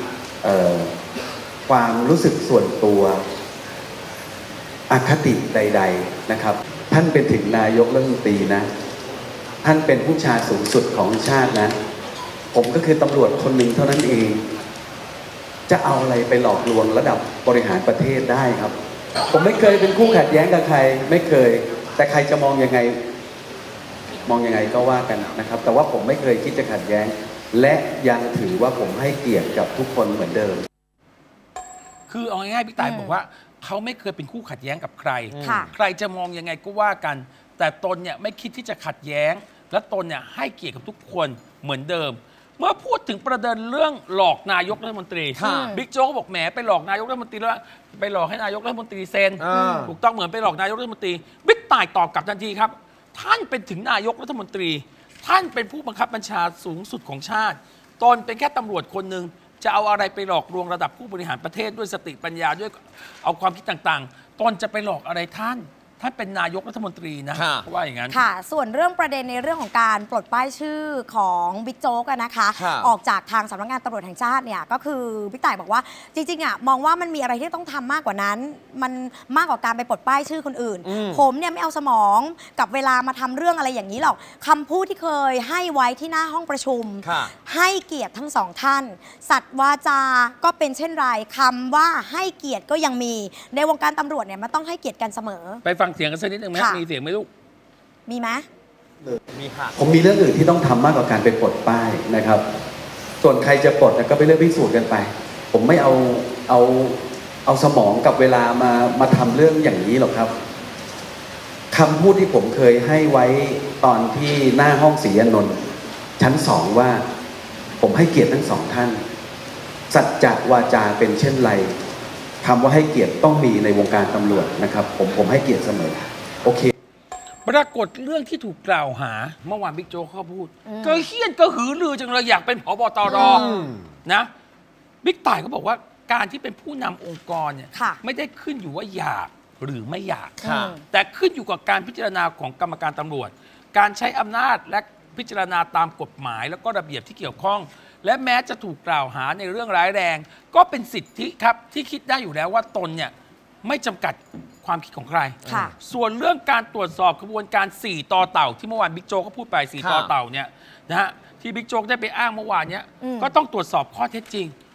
ความรู้สึกส่วนตัวอคติใดๆนะครับท่านเป็นถึงนายกรัฐมนตรีนะท่านเป็นผู้ชาสูงสุดของชาตินะผมก็คือตำรวจคนหนึ่งเท่านั้นเองจะเอาอะไรไปหลอกลวงระดับบริหารประเทศได้ครับผมไม่เคยเป็นคู่ขัดแย้งกับใครไม่เคยแต่ใครจะมองยังไงก็ว่ากันนะครับแต่ว่าผมไม่เคยคิดจะขัดแย้งและยังถือว่าผมให้เกียรติกับทุกคนเหมือนเดิมคือเอาง่ายๆพี่ต่ายบอกว่าเขาไม่เคยเป็นคู่ขัดแย้งกับใครใครจะมองยังไงก็ว่ากันแต่ตนเนี่ยไม่คิดที่จะขัดแย้งและตนเนี่ยให้เกียรติกับทุกคนเหมือนเดิมเมื่อพูดถึงประเด็นเรื่องหลอกนายกรัฐมนตรีบิ๊กโจ๊กบอกแหมไปหลอกนายกรัฐมนตรีแล้วไปหลอกให้นายกรัฐมนตรีเซ็นถูกต้องเหมือนไปหลอกนายกรัฐมนตรีบิ๊กต่ายตอบกลับทันทีครับท่านเป็นถึงนายกรัฐมนตรีท่านเป็นผู้บังคับบัญชาสูงสุดของชาติตนเป็นแค่ตำรวจคนหนึ่งจะเอาอะไรไปหลอกลวงระดับผู้บริหารประเทศด้วยสติปัญญาด้วยเอาความคิดต่างๆตนจะไปหลอกอะไรท่านเป็นนายกรัฐมนตรีนะเพราะว่าอย่างนั้นค่ะส่วนเรื่องประเด็นในเรื่องของการปลดป้ายชื่อของบิ๊กโจ๊กนะคะออกจากทางสำนักงานตำรวจแห่งชาติเนี่ยก็คือบิ๊กต่ายบอกว่าจริงๆอ่ะมองว่ามันมีอะไรที่ต้องทำมากกว่านั้นมันมากกว่าการไปปลดป้ายชื่อคนอื่นผมเนี่ยไม่เอาสมองกับเวลามาทำเรื่องอะไรอย่างนี้หรอกคำพูดที่เคยให้ไว้ที่หน้าห้องประชุมให้เกียรติทั้งสองท่านสัตย์วาจาก็เป็นเช่นไรคำว่าให้เกียรติก็ยังมีในวงการตำรวจเนี่ยมันต้องให้เกียรติกันเสมอไปฟังเสียงกันสักนิดหนึ่งไหมมีเสียงไหมลูกมีไหมมีค่ะผมมีเรื่องอื่นที่ต้องทำมากกว่าการไปปลดป้ายนะครับส่วนใครจะปลดก็เป็นเรื่องพิสูจน์กันไปผมไม่เอาสมองกับเวลามาทำเรื่องอย่างนี้หรอกครับคำพูดที่ผมเคยให้ไว้ตอนที่หน้าห้องศรีอนนท์ชั้น2ว่าผมให้เกียรติทั้งสองท่านสัจจะวาจาเป็นเช่นไรคำว่าให้เกียรติต้องมีในวงการตำรวจนะครับผมให้เกียรติเสมอโอเคปรากฏเรื่องที่ถูกกล่าวหาเมื่อวานบิ๊กโจ๊กเขาพูดก็เฮี้ยนก็หือลือจังเลยอยากเป็นผบตรนะบิ๊กต่ายก็บอกว่าการที่เป็นผู้นำองค์กรเนี่ยไม่ได้ขึ้นอยู่ว่าอยากหรือไม่อยากแต่ขึ้นอยู่กับการพิจารณาของกรรมการตำรวจการใช้อำนาจและพิจารณาตามกฎหมายแล้วก็ระเบียบที่เกี่ยวข้องและแม้จะถูกกล่าวหาในเรื่องร้ายแรงก็เป็นสิทธิครับที่คิดได้อยู่แล้วว่าตนเนี่ยไม่จำกัดความคิดของใครส่วนเรื่องการตรวจสอบกระบวนการ4ต่อเต่าที่เมื่อวานบิ๊กโจ๊กก็พูดไป4ต่อเต่าเนี่ยนะฮะที่บิ๊กโจ๊กได้ไปอ้างเมื่อวานเนี้ยก็ต้องตรวจสอบข้อเท็จจริง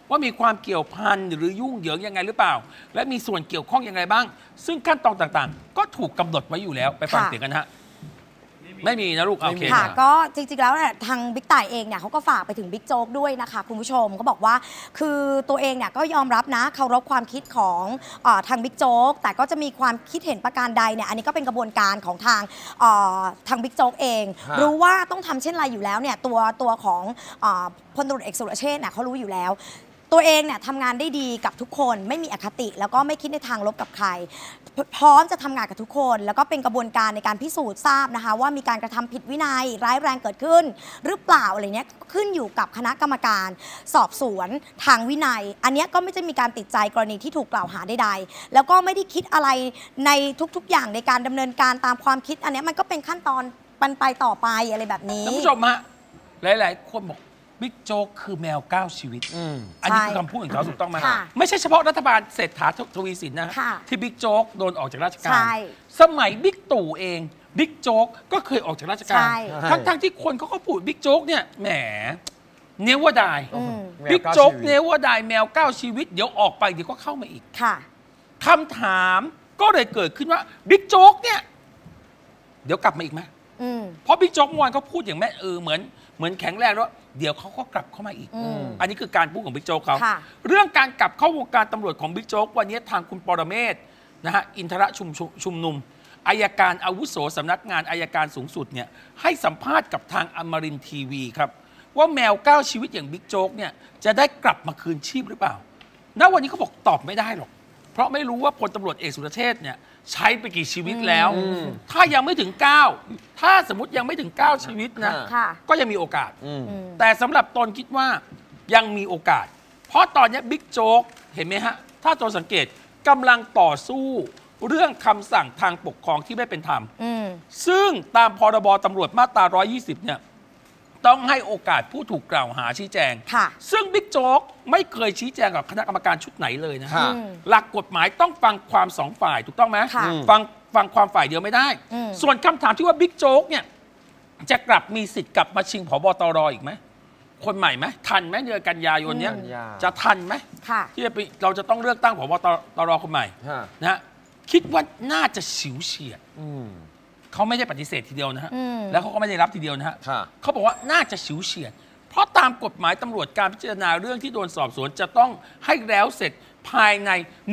ว่ามีความเกี่ยวพันหรือยุ่งเหยิงยังไงหรือเปล่าและมีส่วนเกี่ยวข้องยังไงบ้างซึ่งขั้นตอนต่างๆก็ถูกกำหนดไว้อยู่แล้วไปฟังเสียงกันฮะไม่มีนะลูกโอเคค่ะก็จริงๆแล้วทางบิ๊กต่ายเองเนี่ยเขาก็ฝากไปถึงบิ๊กโจ๊กด้วยนะคะคุณผู้ชมก็บอกว่าคือตัวเองเนี่ยก็ยอมรับนะเคารพความคิดของทางบิ๊กโจ๊กแต่ก็จะมีความคิดเห็นประการใดเนี่ยอันนี้ก็เป็นกระบวนการของทางบิ๊กโจ๊กเองรู้ว่าต้องทำเช่นไรอยู่แล้วเนี่ยตัวของพลตำรวจเอกสุรเชษฐ์เนี่ยเขารู้อยู่แล้วตัวเองเนี่ยทำงานได้ดีกับทุกคนไม่มีอคติแล้วก็ไม่คิดในทางลบกับใครพร้อมจะทำงานกับทุกคนแล้วก็เป็นกระบวนการในการพิสูจน์ทราบนะคะว่ามีการกระทำผิดวินัยร้ายแรงเกิดขึ้นหรือเปล่าอะไรเนี้ยขึ้นอยู่กับคณะกรรมการสอบสวนทางวินัยอันนี้ก็ไม่ได้มีการติดใจกรณีที่ถูกกล่าวหาใดๆแล้วก็ไม่ได้คิดอะไรในทุกๆอย่างในการดำเนินการตามความคิดอันนี้มันก็เป็นขั้นตอนไปต่อไปอะไรแบบนี้ท่านผู้ชมฮะหลายๆคนบอกบิ๊กโจ๊กคือแมว9 ชีวิตอันนี้คือคำพูดของเขาถูกต้องไหมไม่ใช่เฉพาะรัฐบาลเศรษฐาทวีสินนะที่บิ๊กโจ๊กโดนออกจากราชการสมัยบิ๊กตู่เองบิ๊กโจ๊กก็เคยออกจากราชการทั้งที่คนเขาก็พูดบิ๊กโจ๊กเนี่ยแหมเนวดายบิ๊กโจ๊กเนวดายแมว9 ชีวิตเดี๋ยวออกไปเดี๋ยวก็เข้ามาอีกคำถามก็เลยเกิดขึ้นว่าบิ๊กโจ๊กเนี่ยเดี๋ยวกลับมาอีกไหมเพราะบิ๊กโจ๊กเมื่อวานเขาพูดอย่างแม่เหมือนแข็งแรงแล้วเดี๋ยวเขาก็กลับเข้ามาอีกอันนี้คือการพูดของบิ๊กโจ๊กเขาเรื่องการกลับเข้าวงการตำรวจของบิ๊กโจ๊กวันนี้ทางคุณปรเมศนะฮะอินทรชุมนุมอัยการอาวุโสสำนักงานอัยการสูงสุดเนี่ยให้สัมภาษณ์กับทางอมรินทร์ทีวีครับว่าแมว9 ชีวิตอย่างบิ๊กโจ๊กเนี่ยจะได้กลับมาคืนชีพหรือเปล่าณวันนี้เขาบอกตอบไม่ได้หรอกเพราะไม่รู้ว่าพลตำรวจเอกสุรเชษฐ์เนี่ยใช้ไปกี่ชีวิตแล้วถ้ายังไม่ถึง9ถ้าสมมติยังไม่ถึง9 ชีวิตนะก็ยังมีโอกาสแต่สำหรับตนคิดว่ายังมีโอกาสเพราะตอนนี้บิ๊กโจ๊กเห็นไหมฮะถ้าตัวสังเกตกำลังต่อสู้เรื่องคำสั่งทางปกครองที่ไม่เป็นธรรมซึ่งตามพรบตำรวจมาตรา120เนี่ยต้องให้โอกาสผู้ถูกกล่าวหาชี้แจงซึ่งบิ๊กโจ๊กไม่เคยชี้แจงกับคณะกรรมการชุดไหนเลยนะหลักกฎหมายต้องฟังความ2 ฝ่ายถูกต้องไหมฟังความฝ่ายเดียวไม่ได้ส่วนคำถามที่ว่าบิ๊กโจ๊กเนี่ยจะกลับมีสิทธิ์กลับมาชิงผบตรอีกไหมคนใหม่ไหมทันไหมเดือนกันยายนเนี้ยจะทันไหมที่เราจะต้องเลือกตั้งผบตรคนใหม่นะคิดว่าน่าจะฉิวเฉียดเขาไม่ได้ปฏิเสธทีเดียวนะฮะแล้วเขาก็ไม่ได้รับทีเดียวนะฮะเขาบอกว่าน่าจะฉิวเฉียดเพราะตามกฎหมายตำรวจการพิจารณาเรื่องที่โดนสอบสวนจะต้องให้แล้วเสร็จภายใน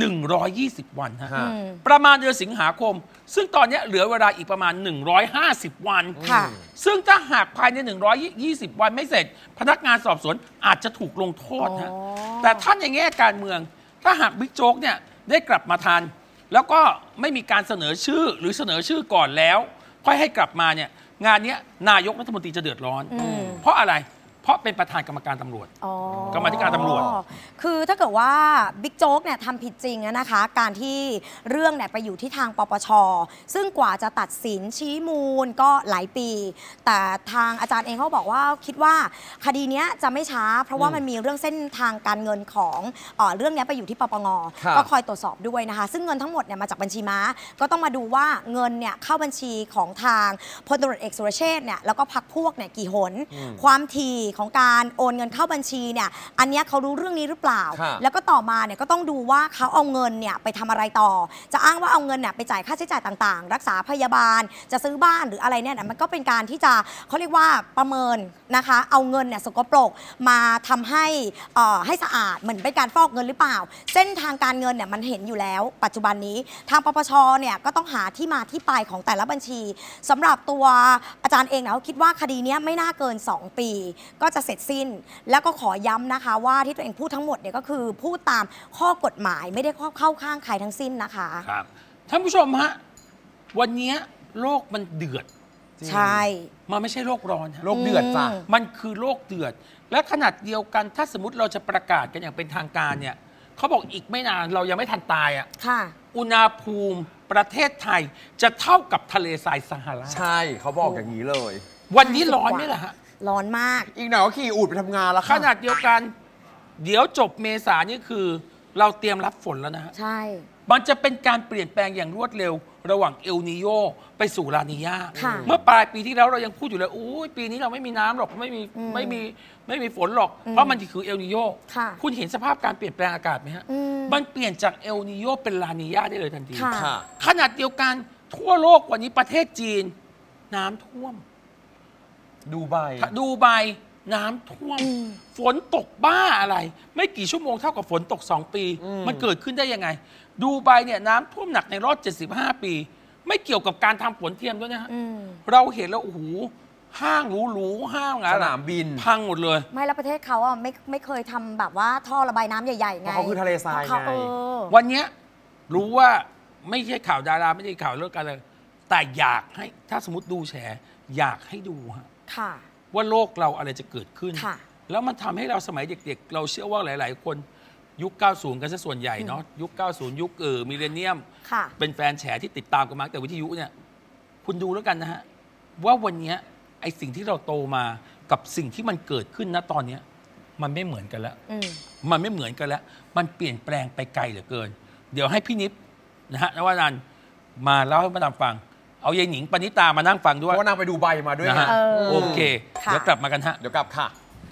120 วันฮะประมาณเดือนสิงหาคมซึ่งตอนนี้เหลือเวลาอีกประมาณ150 วันซึ่งถ้าหากภายใน120 วันไม่เสร็จพนักงานสอบสวนอาจจะถูกลงโทษฮะแต่ท่านในแง่การเมืองถ้าหากบิ๊กโจ๊กเนี่ยได้กลับมาทันแล้วก็ไม่มีการเสนอชื่อหรือเสนอชื่อก่อนแล้วค่อยให้กลับมาเนี่ยงานนี้นายกรัฐมนตรีจะเดือดร้อนเพราะอะไรเพราะเป็นประธานกรรมการตำรวจกรรมาธิการตำรวจคือถ้าเกิดว่าบิ๊กโจ๊กเนี่ยทำผิดจริงนะคะการที่เรื่องเนี่ยไปอยู่ที่ทางปปช.ซึ่งกว่าจะตัดสินชี้มูลก็หลายปีแต่ทางอาจารย์เองเขาบอกว่าคิดว่าคดีนี้จะไม่ช้าเพราะว่ามันมีเรื่องเส้นทางการเงินของเรื่องนี้ไปอยู่ที่ปปง.ก็คอยตรวจสอบด้วยนะคะซึ่งเงินทั้งหมดเนี่ยมาจากบัญชีม้าก็ต้องมาดูว่าเงินเนี่ยเข้าบัญชีของทางพลตำรวจเอกสุรเชษฐ์เนี่ยแล้วก็พรรคพวกเนี่ยกี่หนความถี่ของการโอนเงินเข้าบัญชีเนี่ยอันนี้เขารู้เรื่องนี้หรือเปล่าแล้วก็ต่อมาเนี่ยก็ต้องดูว่าเขาเอาเงินเนี่ยไปทำอะไรต่อจะอ้างว่าเอาเงินเนี่ยไปจ่ายค่าใช้จ่ายต่างๆรักษาพยาบาลจะซื้อบ้านหรืออะไรเนี่ยมันก็เป็นการที่จะเขาเรียกว่าประเมินนะคะเอาเงินเนี่ยสกปรกมาทำให้สะอาดเหมือนเป็นการฟอกเงินหรือเปล่าเส้นทางการเงินเนี่ยมันเห็นอยู่แล้วปัจจุบันนี้ทางปปช.เนี่ยก็ต้องหาที่มาที่ไปของแต่ละบัญชีสำหรับตัวอาจารย์เองนะเขาคิดว่าคดีนี้ไม่น่าเกิน2 ปีก็จะเสร็จสิ้นแล้วก็ขอย้ำนะคะว่าที่ตัวเองพูดทั้งหมดเนี่ยก็คือพูดตามข้อกฎหมายไม่ได้เข้าข้างใครทั้งสิ้นนะคะครับท่านผู้ชมฮะวันนี้โลกมันเดือดใช่มันไม่ใช่โลกร้อนโลกเดือดจ้ะมันคือโลกเดือดและขนาดเดียวกันถ้าสมมติเราจะประกาศกันอย่างเป็นทางการเนี่ยเขาบอกอีกไม่นานเรายังไม่ทันตายอ่ะอุณหภูมิประเทศไทยจะเท่ากับทะเลทรายซาฮาราใช่เขาบอกอย่างนี้เลยวันนี้ร้อนไหมล่ะฮะร้อนมากอีกหน่อยก็ขี่อูฐไปทำงานแล้วขนาดเดียวกันเดี๋ยวจบเมษายนนี่คือเราเตรียมรับฝนแล้วนะฮะใช่มันจะเป็นการเปลี่ยนแปลงอย่างรวดเร็วระหว่างเอลนีโยไปสู่ลานีญาค่ะเมื่อปลายปีที่แล้วเรายังพูดอยู่เลยอุ้ยปีนี้เราไม่มีน้ำหรอกไม่มีฝนหรอกเพราะมันคือเอลนีโยค่ะคุณเห็นสภาพการเปลี่ยนแปลงอากาศไหมฮะมันเปลี่ยนจากเอลนีโยเป็นลานีญาได้เลยทันทีค่ะขนาดเดียวกันทั่วโลกวันนี้ประเทศจีนน้ำท่วมดูไบน้ำท่วมฝนตกบ้าอะไร ไม่กี่ชั่วโมงเท่ากับฝนตก2 ปีมันเกิดขึ้นได้ยังไงดูไบเนี่ยน้ำท่วมหนักในรอบ75 ปีไม่เกี่ยวกับการทำฝนเทียมด้วยนะฮะเราเห็นแล้วโอ้โหห้างหรูๆห้างอะไรสนามบินพังหมดเลยไม่แล้วประเทศเขาอ่ะไม่เคยทำแบบว่าท่อระบายน้ำใหญ่ๆไงเพราะเขาคือทะเลทรายพะเขไงวันเนี้ยรู้ว่าไม่ใช่ข่าวดาราไม่ใช่ข่าวเลิกกันเลยแต่อยากให้ถ้าสมมติดูแฉอยากให้ดูฮะค่ะว่าโลกเราอะไรจะเกิดขึ้นค่ะแล้วมันทำให้เราสมัยเด็กๆ เราเชื่อว่าหลายๆ คนยุค 90 กันซะส่วนใหญ่เนาะยุค 90 ยุคมิเลเนียมค่ะเป็นแฟนแฉที่ติดตามกันมาแต่วิทยุเนี่ยคุณดูแล้วกันนะฮะ ว่าวันเนี้ยไอสิ่งที่เราโตมากับสิ่งที่มันเกิดขึ้นณตอนเนี้ยมันไม่เหมือนกันแล้ว มันไม่เหมือนกันแล้ว มันเปลี่ยนแปลงไปไกลเหลือเกิน เดี๋ยวให้พี่นิพนะฮะนวนันท์มาเล่าให้มาดามฟัง เอายายหนิงปณิตามานั่งฟังด้วยเพราะว่านางไปดูใบมาด้วยนะฮะ โอเคค่ะเดี๋ยวกลับมากันฮะเดี๋ยวกลับค่ะ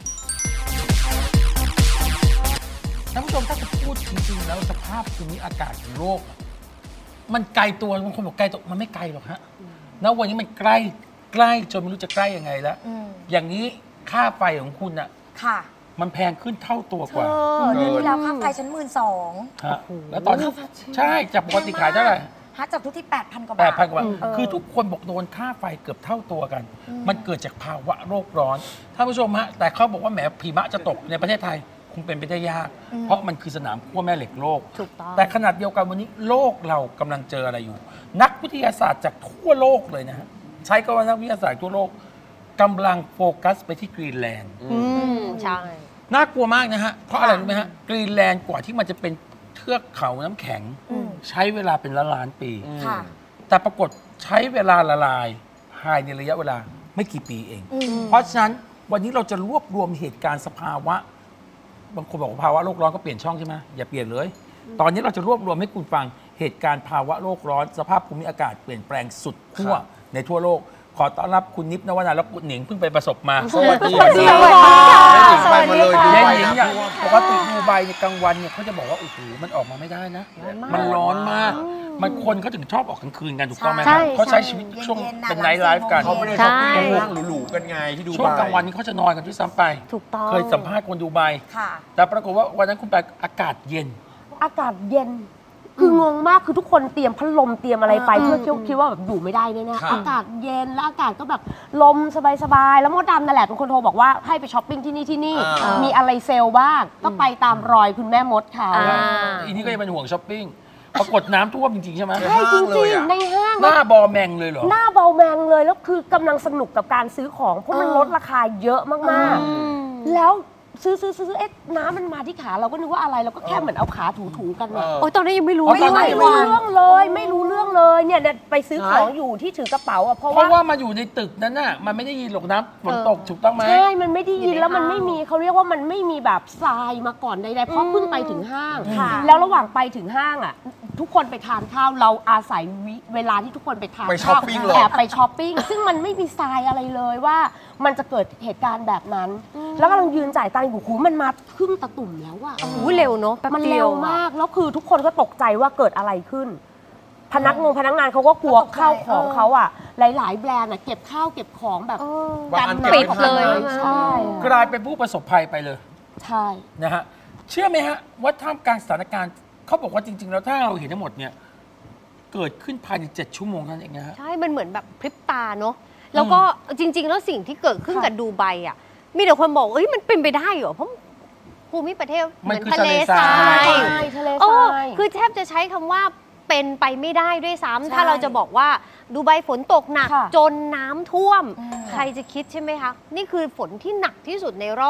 ท่านผู้ชมถ้าจะพูดจริงๆแล้วสภาพภูมิอากาศของโลกอะมันไกลตัวบางคนบอกไกลตัวมันไม่ไกลหรอกฮะณวันนี้มันใกล้จนไม่รู้จะใกล้ยังไงแล้ว อย่างนี้ค่าไฟของคุณอ่ะค่ะมันแพงขึ้นเท่าตัวเธกว่าอเดือนที่แล้วค่าไฟฉัน12,000 ฮะแล้วตอนนี้ใช่จากปกติขายเท่าไหร่ฮะจากทุกที่ 8,000 กว่าแปบาดทพันกว่าเออคือทุกคนบอกโดนค่าไฟเกือบเท่าตัวกัน มันเกิดจากภาวะโลกร้อนท่านผู้ชมฮะแต่เขาบอกว่าแหมหิมะจะตกในประเทศไทยคงเป็นไปได้ยาก เพราะมันคือสนามขั้วแม่เหล็กโลกถูกต้องแต่ขนาดเดียวกันวันนี้โลกเรากำลังเจออะไรอยู่ นักวิทยาศาสตร์จากทั่วโลกเลยนะฮะใช้คำว่านักวิทยาศาสตร์ทั่วโลกกำลังโฟกัสไปที่กรีนแลนด์ใช่น่ากลัวมากนะฮะเพราะอะไรรู้ไหมฮะกรีนแลนด์กว่าที่มันจะเป็นเทือกเขาน้ำแข็ง ใช้เวลาเป็นล้านๆปีค่ะแต่ปรากฏใช้เวลาละลายภายในระยะเวลาไม่กี่ปีเอง เพราะฉะนั้นวันนี้เราจะรวบรวมเหตุการณ์สภาวะบางคนบอกว่าภาวะโลกร้อนก็เปลี่ยนช่องใช่ไหมอย่าเปลี่ยนเลย ตอนนี้เราจะรวบรวมให้คุณฟังเหตุการณ์ภาวะโลกร้อน สภาพภูมิอากาศเปลี่ยนแปลงสุดขั้วในทั่วโลก ขอต้อนรับคุณนิพนวนันท์และคุณหนิงเพิ่งไปประสบมาสวัสดีสวัสดีค่ะไปมาเลยดูยายใบหนิงนะเนี่ยปกติดูใบในกลางวันเนี่ยเขาจะบอกว่าโอ้โหมันออกมาไม่ได้นะ มันร้อนมาก มันคนเขาถึงชอบออกกลางคืนกันถูกต้องไหมคใช่รับเขาใช้ชีวิตช่วงเย็นๆนะเป็นไนท์ไลฟ์กันเขาไม่ได้ชอบกินห้างหรูๆกันไงที่ดูช่วงใบกลางวันนี้เขาจะนอนกันด้วยซ้ำไปถูกต้องเคยสัมภาษณ์คนดูใบค่ะแต่ปรากฏว่าวันนั้นคุณไปอากาศเย็นอากาศเย็น คืองงมากคือทุกคนเตรียมพัดลมเตรียมอะไรไปเพื่อคิดว่าแบบอยู่ไม่ได้แน่ๆค่ะอากาศเย็นแล้วอากาศก็แบบลมสบายๆแล้วมดดำนั่นแหละเป็นคนโทรบอกว่าให้ไปช้อปปิ้งที่นี่ มีอะไรเซลล์บ้างก็ไปตามรอยคุณแม่มดเขาอีนี่ก็ยังเป็นห่วงช้อปปิ้ง ปรากฏน้ำท่วมจริงๆใช่ไหมใช่จริงๆในห้างหน้าบอแมงเลยเหรอหน้าเบาแมงเลยแล้วคือกำลังสนุกกับการซื้อของเพราะมันลดราคาเยอะมากๆแล้วซื้อเอ๊ะน้ำมันมาที่ขาเราก็นึกว่าอะไรเราก็แค่เหมือนเอาขาถูๆกันเนี่ยเออโอ้ยตอนนี้ยังไม่รู้อ๋อตอนนั้นไม่รู้เรื่องเลยไม่รู้เรื่องเลยเนี่ยไปซื้อของอยู่ที่ถือกระเป๋าอ่ะเพราะเพราะว่าว่ามาอยู่ในตึกนั้นน่ะมันไม่ได้ยินหรอกนะฝนตกถูกต้องไหมใช่มันไม่ได้ยินแล้วมันไม่มีเขาเรียกว่ามันไม่มีแบบทรายมาก่อนใดๆเพราะเพิ่งไปถึงห้าง แล้วระหว่างไปถึงห้างอ่ะทุกคนไปทานข้าวเราอาศัยเวลาที่ทุกคนไปทานไปช้อข้าปวปิ้งเลยแอบไปช้อปปิ้งซึ่งมันไม่มีทรายอะไรเลยว่ามันจะเกิดเหตุการณ์แบบนั้น แล้วกำลังยืนจ่ายตังค์อยู่หูมันมาครึ่งตะตุ่มแล้วอะโอ้เร็วเนาะแป๊บมันเดีเร็ยววมากแล้วคือทุกคนก็ตกใจว่าเกิดอะไรขึ้น พนักงานเขาก็กลัวข้าวของเขาอะหลายๆ แบรนด์อะเก็บข้าวเก็บของแบบบางอันหนัปิดเลยใช่กลายเป็นผู้ประสบภัยไปเลยใช่นะฮะเชื่อไหมฮะว่าท่ามกลางสถานการณ์เขาบอกว่าจริง ๆ แล้วถ้าเราเห็นทั้งหมดเนี่ยเกิดขึ้นภายใน7 ชั่วโมงเท่านั้นเองนะฮะใช่ มันเหมือนแบบพริบตาเนาะแล้วก็จริง ๆ แล้วสิ่งที่เกิดขึ้นกับดูไบอ่ะมีแต่คนบอกเอ้ยมันเป็นไปได้เหรอเพราะภูมิประเทศเหมือนทะเลทรายทะเลโอ้ทรายคือแทบจะใช้คำว่าเป็นไปไม่ได้ด้วยซ้ำใช่ถ้าเราจะบอกว่าดูไบฝนตกหนักค่ะจนน้ำท่วม ใครจะคิดใช่ไหมคะ นี่คือฝนที่หนักที่สุดในรอบ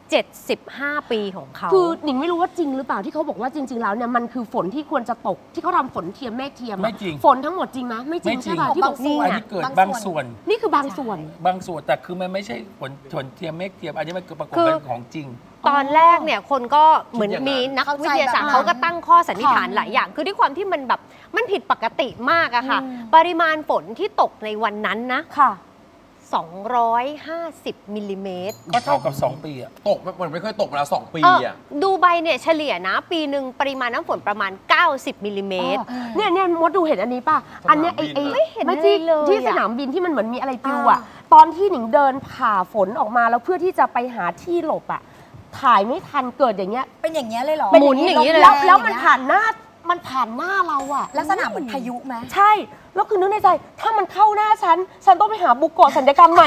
75 ปีของเขาคือหนิงไม่รู้ว่าจริงหรือเปล่าที่เขาบอกว่าจริง ๆ แล้วเนี่ยมันคือฝนที่ควรจะตกที่เขาทำฝนเทียมเมฆเทียมไม่จริงฝนทั้งหมดจริงไหมไม่จริงใช่ป่ะที่บอกนี่อันนี้เกิดบางส่วนนี่คือบางส่วนบางส่วนแต่คือมันไม่ใช่ฝนเทียมเมฆเทียมอันนี้มันคือปรากฏเป็นของจริงตอนแรกเนี่ยคนก็เหมือนมีนักวิทยาศาสตร์เขาก็ตั้งข้อสันนิษฐานหลายอย่างคือด้วยความที่มันแบบมันผิดปกติมากอะค่ะปริมาณฝนที่ตกในวันนั้นนะค่ะ 250 มิลลิเมตรก็เท่ากับ2 ปีอะตกเหมือนไม่เคยตกมาแล้ว2 ปีอะดูไบเนี่ยเฉลี่ยนะปีหนึ่งปริมาณน้ำฝนประมาณ90 มิลลิเมตรเนี่ยมดดูเห็นอันนี้ป่ะอันเนี้ยไม่เห็นเลยที่สนามบินที่มันเหมือนมีอะไรปลิวอะตอนที่หนิงเดินผ่าฝนออกมาแล้วเพื่อที่จะไปหาที่หลบอะถ่ายไม่ทันเกิดอย่างเงี้ยเป็นอย่างเงี้ยเลยเหรอหมุนอย่างนี้เลยแล้วมันผ่านหน้าเราอะลักษณะเหมือนพายุไหมใช่แล้วคือนึกในใจถ้ามันเข้าหน้าฉันต้องไปหาบุกโกะศัลยกรรมใหม่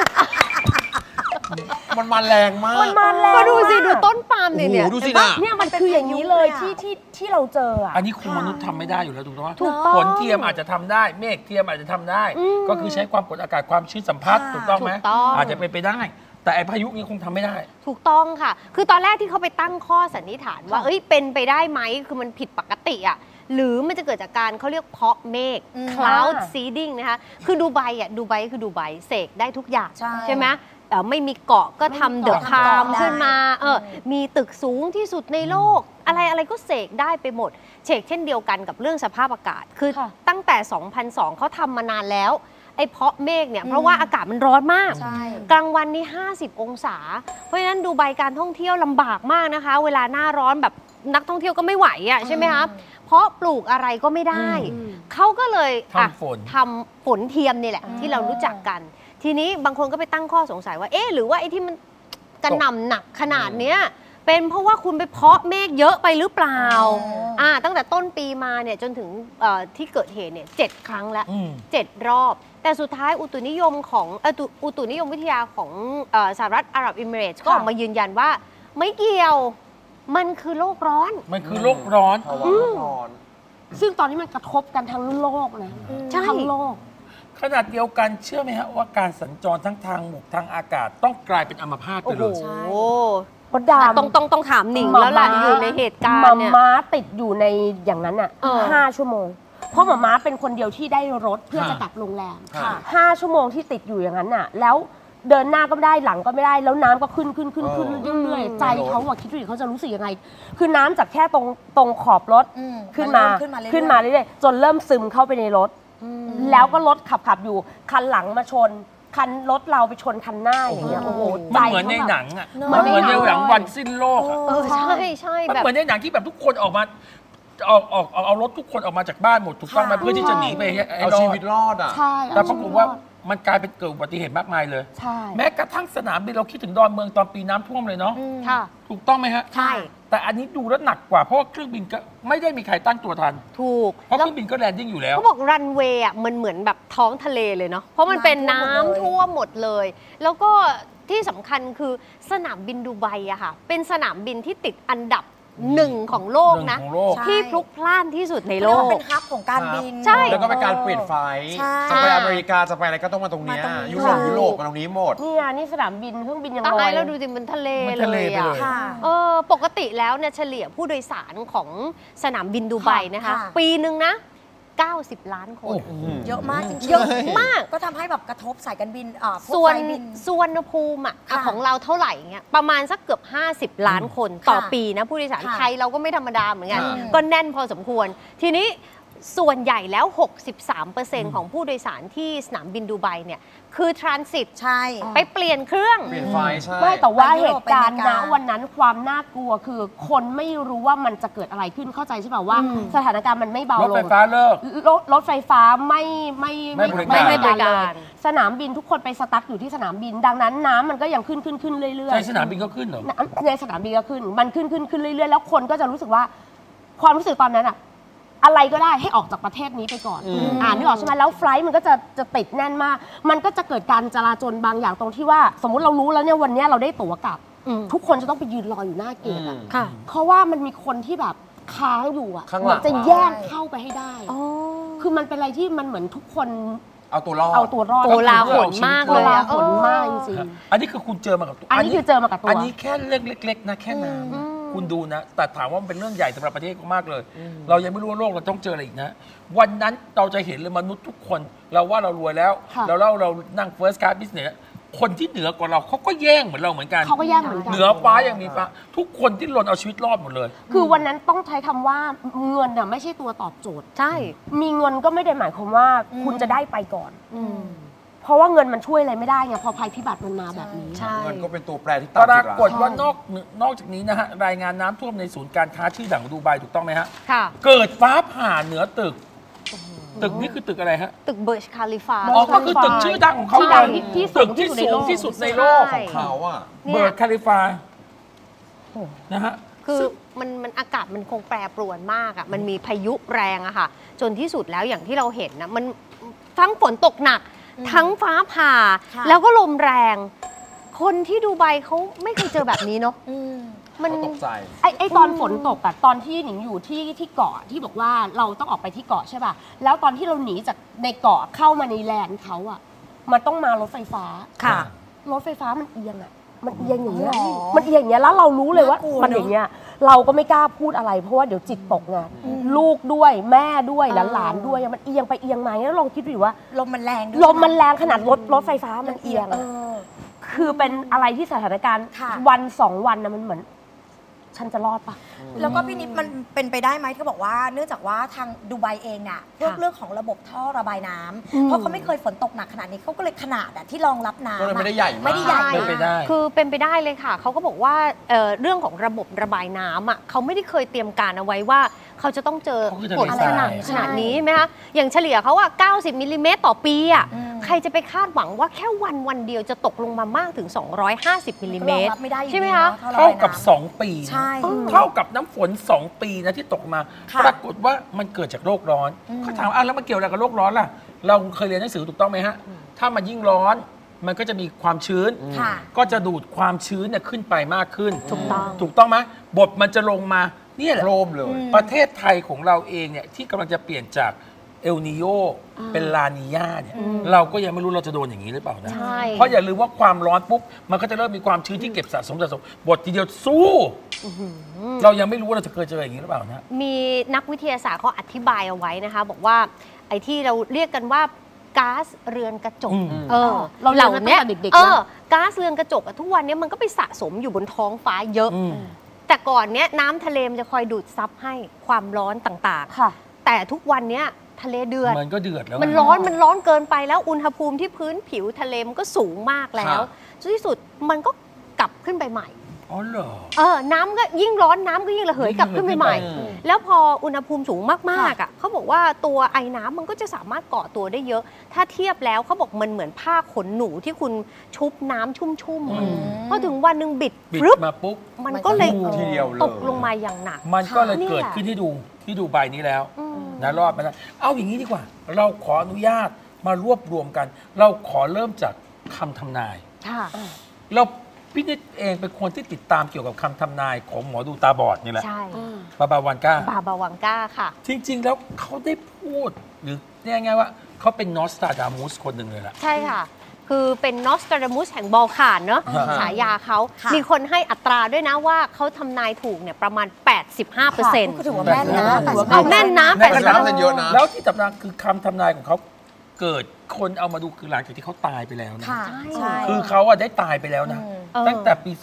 มันมาแรงมากมาดูสิดูต้นปาล์มเนี่ยดูสินะเนี่ยมันคืออย่างนี้เลยที่เราเจออ่ะอันนี้คงมนุษย์ทำไม่ได้อยู่แล้วถูกต้องไหมฝนเทียมอาจจะทำได้เมฆเทียมอาจจะทำได้ก็คือใช้ความกดอากาศความชื้นสัมพัทธ์ถูกต้องไหมอาจจะเป็นไปได้แต่ไอ้พายุนี้คงทำไม่ได้ถูกต้องค่ะคือตอนแรกที่เขาไปตั้งข้อสันนิษฐานว่าเป็นไปได้ไหมคือมันผิดปกติอ่ะหรือมันจะเกิดจากการเขาเรียกเพาะเมฆ cloud seeding นะคะคือดูไบคือดูไบเสกได้ทุกอย่างใช่ไหมไม่มีเกาะก็ทำเดอะคามขึ้นมามีตึกสูงที่สุดในโลกอะไรก็เสกได้ไปหมดเช่นเดียวกันกับเรื่องสภาพอากาศคือตั้งแต่ 2002 เขาทำมานานแล้วไอ้เพาะเมฆเนี่ยเพราะว่าอากาศมันร้อนมากกลางวันนี่50 องศาเพราะฉะนั้นดูไบการท่องเที่ยวลำบากมากนะคะเวลาหน้าร้อนแบบนักท่องเที่ยวก็ไม่ไหวอ่ะใช่ไหมคะเพราะปลูกอะไรก็ไม่ได้เขาก็เลยทำฝนเทียมนี่แหละที่เรารู้จักกันทีนี้บางคนก็ไปตั้งข้อสงสัยว่าหรือว่าไอ้ที่มันกระหน่ำหนักขนาดเนี้ยเป็นเพราะว่าคุณไปเพาะเมฆเยอะไปหรือเปล่าตั้งแต่ต้นปีมาเนี่ยจนถึงที่เกิดเหตุเนี่ย7 ครั้งแล้ว7 รอบแต่สุดท้ายอุตุนิยมของอุตุนิยมวิทยาของสหรัฐอาหรับเอมิเรตส์ก็ออกมายืนยันว่าไม่เกี่ยวมันคือโลกร้อนมันคือโลกร้อนซึ่งตอนนี้มันกระทบกันทั้งโลกนะทั้งโลกขนาดเดียวกันเชื่อไหมฮะว่าการสัญจรทั้งทางบกทางอากาศต้องกลายเป็นอัมพาตไปเลยโอ้ต้องถามหนิงแล้วล่ะอยู่ในเหตุการณ์เนี่ยม้าติดอยู่ในอย่างนั้นอ่ะ5 ชั่วโมงเพราะม้าเป็นคนเดียวที่ได้รถเพื่อจะกลับโรงแรม5 ชั่วโมงที่ติดอยู่อย่างนั้นน่ะแล้วเดินหน้าก็ไม่ได้หลังก็ไม่ได้แล้วน้ำก็ขึ้นเรื่อยๆใจเขาคิดดูเขาจะรู้สึกยังไงคือน้ำจากแค่ตรงขอบรถขึ้นมาเรื่อยๆจนเริ่มซึมเข้าไปในรถแล้วก็รถขับอยู่คันหลังมาชนคันรถเราไปชนคันหน้าอย่างเงี้ยโอ้โหมันเหมือนในหนังอ่ะมันเหมือนในหนังวันสิ้นโลกใช่มันเหมือนในหนังที่แบบทุกคนออกมาเอารถทุกคนออกมาจากบ้านหมดถูกต้องไหมเพื่อที่จะหนีไปเอาชีวิตรอดอ่ะแต่ปรากฏว่ามันกลายเป็นเกิดอุบัติเหตุมากมายเลยแม้กระทั่งสนามบินเราคิดถึงดอนเมืองตอนปีน้ำท่วมเลยเนาะถูกต้องไหมฮะใช่แต่อันนี้ดูแล้วหนักกว่าเพราะว่าเครื่องบินก็ไม่ได้มีใครตั้งตัวทันถูกเพราะเครื่องบินก็แลนดิ้งอยู่แล้วเขาบอกรันเวย์อ่ะมันเหมือนแบบท้องทะเลเลยเนาะเพราะมันเป็นน้ำท่วมหมดเลยแล้วก็ที่สำคัญคือสนามบินดูไบอะค่ะเป็นสนามบินที่ติดอันดับ1ของโลกนะที่พลุกพล่านที่สุดในโลกเป็นฮับของการบินใช่แล้วก็เป็นการเปลี่ยนไฟจะไปอเมริกาจะไปอะไรก็ต้องมาตรงนี้ยุโรปมาตรงนี้หมดนี่สนามบินเครื่องบินยังลอยแล้วดูสิมันทะเลเลยอ่ะปกติแล้วเนี่ยเฉลี่ยผู้โดยสารของสนามบินดูไบนะคะปีนึงนะ90 ล้านคนเยอะมากจริงๆเยอะมากก็ทำให้แบบกระทบสายการบินส่วนภูมิของเราเท่าไหร่เงี้ยประมาณสักเกือบ50 ล้านคนต่อปีนะผู้โดยสารไทยเราก็ไม่ธรรมดาเหมือนกันก็แน่นพอสมควรทีนี้ส่วนใหญ่แล้ว 63% ของผู้โดยสารที่สนามบินดูไบเนี่ยคือทรานสิตใช่ไปเปลี่ยนเครื่องเปลี่ยนไฟใช่ไม่แต่ว่าเหตุการณ์นะวันนั้นความน่ากลัวคือคนไม่รู้ว่ามันจะเกิดอะไรขึ้นเข้าใจใช่ป่าวว่าสถานการณ์มันไม่เบาลงรถไฟฟ้าเลิกรถไฟฟ้าไม่บริการสนามบินทุกคนไปสตั๊กอยู่ที่สนามบินดังนั้นน้ำมันก็ยังขึ้นเรื่อยๆในสนามบินก็ขึ้นเหรอในสนามบินก็ขึ้นมันขึ้นเรื่อยๆแล้วคนก็จะรู้สึกว่าความรู้สึกตอนนั้นอะอะไรก็ได้ให้ออกจากประเทศนี้ไปก่อนนึกออกใช่ไหมแล้วไฟล์มันก็จะติดแน่นมากมันก็จะเกิดการจราจรบางอย่างตรงที่ว่าสมมุติเรารู้แล้วเนี่ยวันนี้เราได้ตั๋วกลับทุกคนจะต้องไปยืนรออยู่หน้าเกตอะเพราะว่ามันมีคนที่แบบค้างอยู่อะมันจะแย่งเข้าไปให้ได้คือมันเป็นอะไรที่มันเหมือนทุกคนเอาตัวรอดโกลาหลมากเลยหลมากจริงอันนี้คือคุณเจอมากับตัวอันนี้คือเจอมากับตัวอันนี้แค่เรื่องเล็กๆนะแค่น้ำคุณดูนะแต่ถามว่ามันเป็นเรื่องใหญ่สำหรับประเทศมากเลย เรายังไม่รู้ว่าโลกเราต้องเจออะไรอีกนะวันนั้นเราจะเห็นเลยมนุษย์ทุกคนเราว่าเรารวยแล้วเรานั่ง first class business คนที่เหนือกว่าเราเขาก็แย่งเหมือนเราเหมือนกันเขาก็แย่งเหมือนกันเหนือฟ้ายังมีฟ้าทุกคนที่รนเอาชีวิตรอดหมดเลยคือวันนั้นต้องใช้คำว่าเงินน่ะไม่ใช่ตัวตอบโจทย์ใช่มีเงินก็ไม่ได้หมายความว่าคุณจะได้ไปก่อนเพราะว่าเงินมันช่วยอะไรไม่ได้ไงพอภัยพิบัติมันมาแบบนี้เงินก็เป็นตัวแปรที่ปรากฏว่านอกจากนี้นะฮะรายงานน้ำท่วมในศูนย์การค้าชื่อดังของดูไบถูกต้องไหมฮะเกิดฟ้าผ่าเหนือตึกนี่คือตึกอะไรฮะตึกเบิร์ชคาลิฟาก็คือตึกชื่อดังของเขาตึกที่สูงที่สุดในโลกของเขาอ่ะเบิร์ชคาลิฟานะฮะคือมันอากาศมันคงแปรปรวนมากอ่ะมันมีพายุแรงอะค่ะจนที่สุดแล้วอย่างที่เราเห็นนะมันทั้งฝนตกหนักทั้งฟ้าผ่าแล้วก็ลมแรงคนที่ดูไบเขาไม่เคยเจอแบบนี้เนาะมันตกใจไอ้ตอนฝนตกอะตอนที่หนิงอยู่ที่เกาะที่บอกว่าเราต้องออกไปที่เกาะใช่ป่ะแล้วตอนที่เราหนีจากในเกาะเข้ามาในแลนด์เขาอะมันต้องมารถไฟฟ้าค่ะรถไฟฟ้ามันเอียงอะมันเอียงอย่างเงี้ยมันเอียงอย่างเงี้ยแล้วเรารู้เลยว่ามันอย่างเงี้ยเราก็ไม่กล้าพูดอะไรเพราะว่าเดี๋ยวจิตตกไงลูกด้วยแม่ด้วยหลานด้วยมันเอียงไปเอียงมาแล้วลองคิดดูว่าลมมันแรงลมมันแรงขนาดรถไฟฟ้ามันเอียงคือเป็นอะไรที่สถานการณ์วัน2 วันนะมันเหมือนฉันจะรอดปะแล้วก็พี่นิดมันเป็นไปได้ไหมที่บอกว่าเนื่องจากว่าทางดูไบเองเนี่ยพวกเรื่องของระบบท่อระบายน้ำเพราะเขาไม่เคยฝนตกหนักขนาดนี้เขาก็เลยขนาดที่รองรับน้ำไม่ได้ใหญ่คือเป็นไปได้เลยค่ะเขาก็บอกว่าเรื่องของระบบระบายน้ำอ่ะเขาไม่ได้เคยเตรียมการเอาไว้ว่าเขาจะต้องเจอฝนขนาดนี้ไหมคะอย่างเฉลี่ยเขาว่า90มิลลิเมตรต่อปีอ่ะใครจะไปคาดหวังว่าแค่วันเดียวจะตกลงมามากถึง250มิลลิเมตรใช่ไหมคะเท่ากับ2 ปีเท่ากับน้ำฝน2 ปีนะที่ตกมาปรากฏว่ามันเกิดจากโลกร้อนเขาถามแล้วมันเกี่ยวอะไรกับโลกร้อนล่ะเราเคยเรียนหนังสือถูกต้องไหมฮะถ้ามันยิ่งร้อนมันก็จะมีความชื้นก็จะดูดความชื้นเนี่ยขึ้นไปมากขึ้นถูกต้องไหมบทมันจะลงมานี่แหละเลยประเทศไทยของเราเองเนี่ยที่กำลังจะเปลี่ยนจากเอลนิโยเป็นลานีญาเนี่ยเราก็ยังไม่รู้เราจะโดนอย่างนี้หรือเปล่านะเพราะอย่าลืมว่าความร้อนปุ๊บมันก็จะเริ่มมีความชื้นที่เก็บสะสมบททีเดียวสู้เรายังไม่รู้ว่าเราจะเคยเจออย่างนี้หรือเปล่านะมีนักวิทยาศาสตร์เขาอธิบายเอาไว้นะคะบอกว่าไอ้ที่เราเรียกกันว่าก๊าซเรือนกระจกเราเหล่านี้ก๊าซเรือนกระจกทุกวันนี้มันก็ไปสะสมอยู่บนท้องฟ้าเยอะแต่ก่อนเนี้ยน้ำทะเลมันจะคอยดูดซับให้ความร้อนต่างๆแต่ทุกวันเนี้ยทะเลเดือดมันก็เดือดแล้วมันร้อนเกินไปแล้วอุณหภูมิที่พื้นผิวทะเลมันก็สูงมากแล้วที่สุดมันก็กลับขึ้นไปใหม่อ๋อเหรอน้ำก็ยิ่งร้อนน้ำก็ยิ่งระเหยกลับขึ้นไปใหม่แล้วพออุณหภูมิสูงมากๆอ่ะเขาบอกว่าตัวไอ้น้ำมันก็จะสามารถเกาะตัวได้เยอะถ้าเทียบแล้วเขาบอกมันเหมือนผ้าขนหนูที่คุณชุบน้ำชุ่มๆพอถึงวันหนึ่งบิดมาปุ๊บมันก็เลยตกลงมาอย่างหนักมันก็เลยเกิดขึ้นที่ดูไบนี้แล้วนะรอดมาแล้วเอาอย่างนี้ดีกว่าเราขออนุญาตมารวบรวมกันเราขอเริ่มจากคำทำนายเราพี่นิดเองเป็นคนที่ติดตามเกี่ยวกับคำทำนายของหมอดูตาบอดนี่แหละใช่บาบาวังก้าค่ะจริงๆแล้วเขาได้พูดหรือเรียกง่ายว่าเขาเป็นนอสตราดามุสคนหนึ่งเลยล่ะใช่ค่ะคือเป็นนอสตราดามุสแห่งบอลข่านเนาะฉายาเขามีคนให้อัตราด้วยนะว่าเขาทำนายถูกเนี่ยประมาณ 85% ก็ถือว่าแม่นนะแม่นนะ 85%เยอะนะแล้วที่สำคัญคือคำทำนายของเขาเกิดคนเอามาดูคือหลังจากที่เขาตายไปแล้วนะคือเขาได้ตายไปแล้วนะตั้งแต่ปี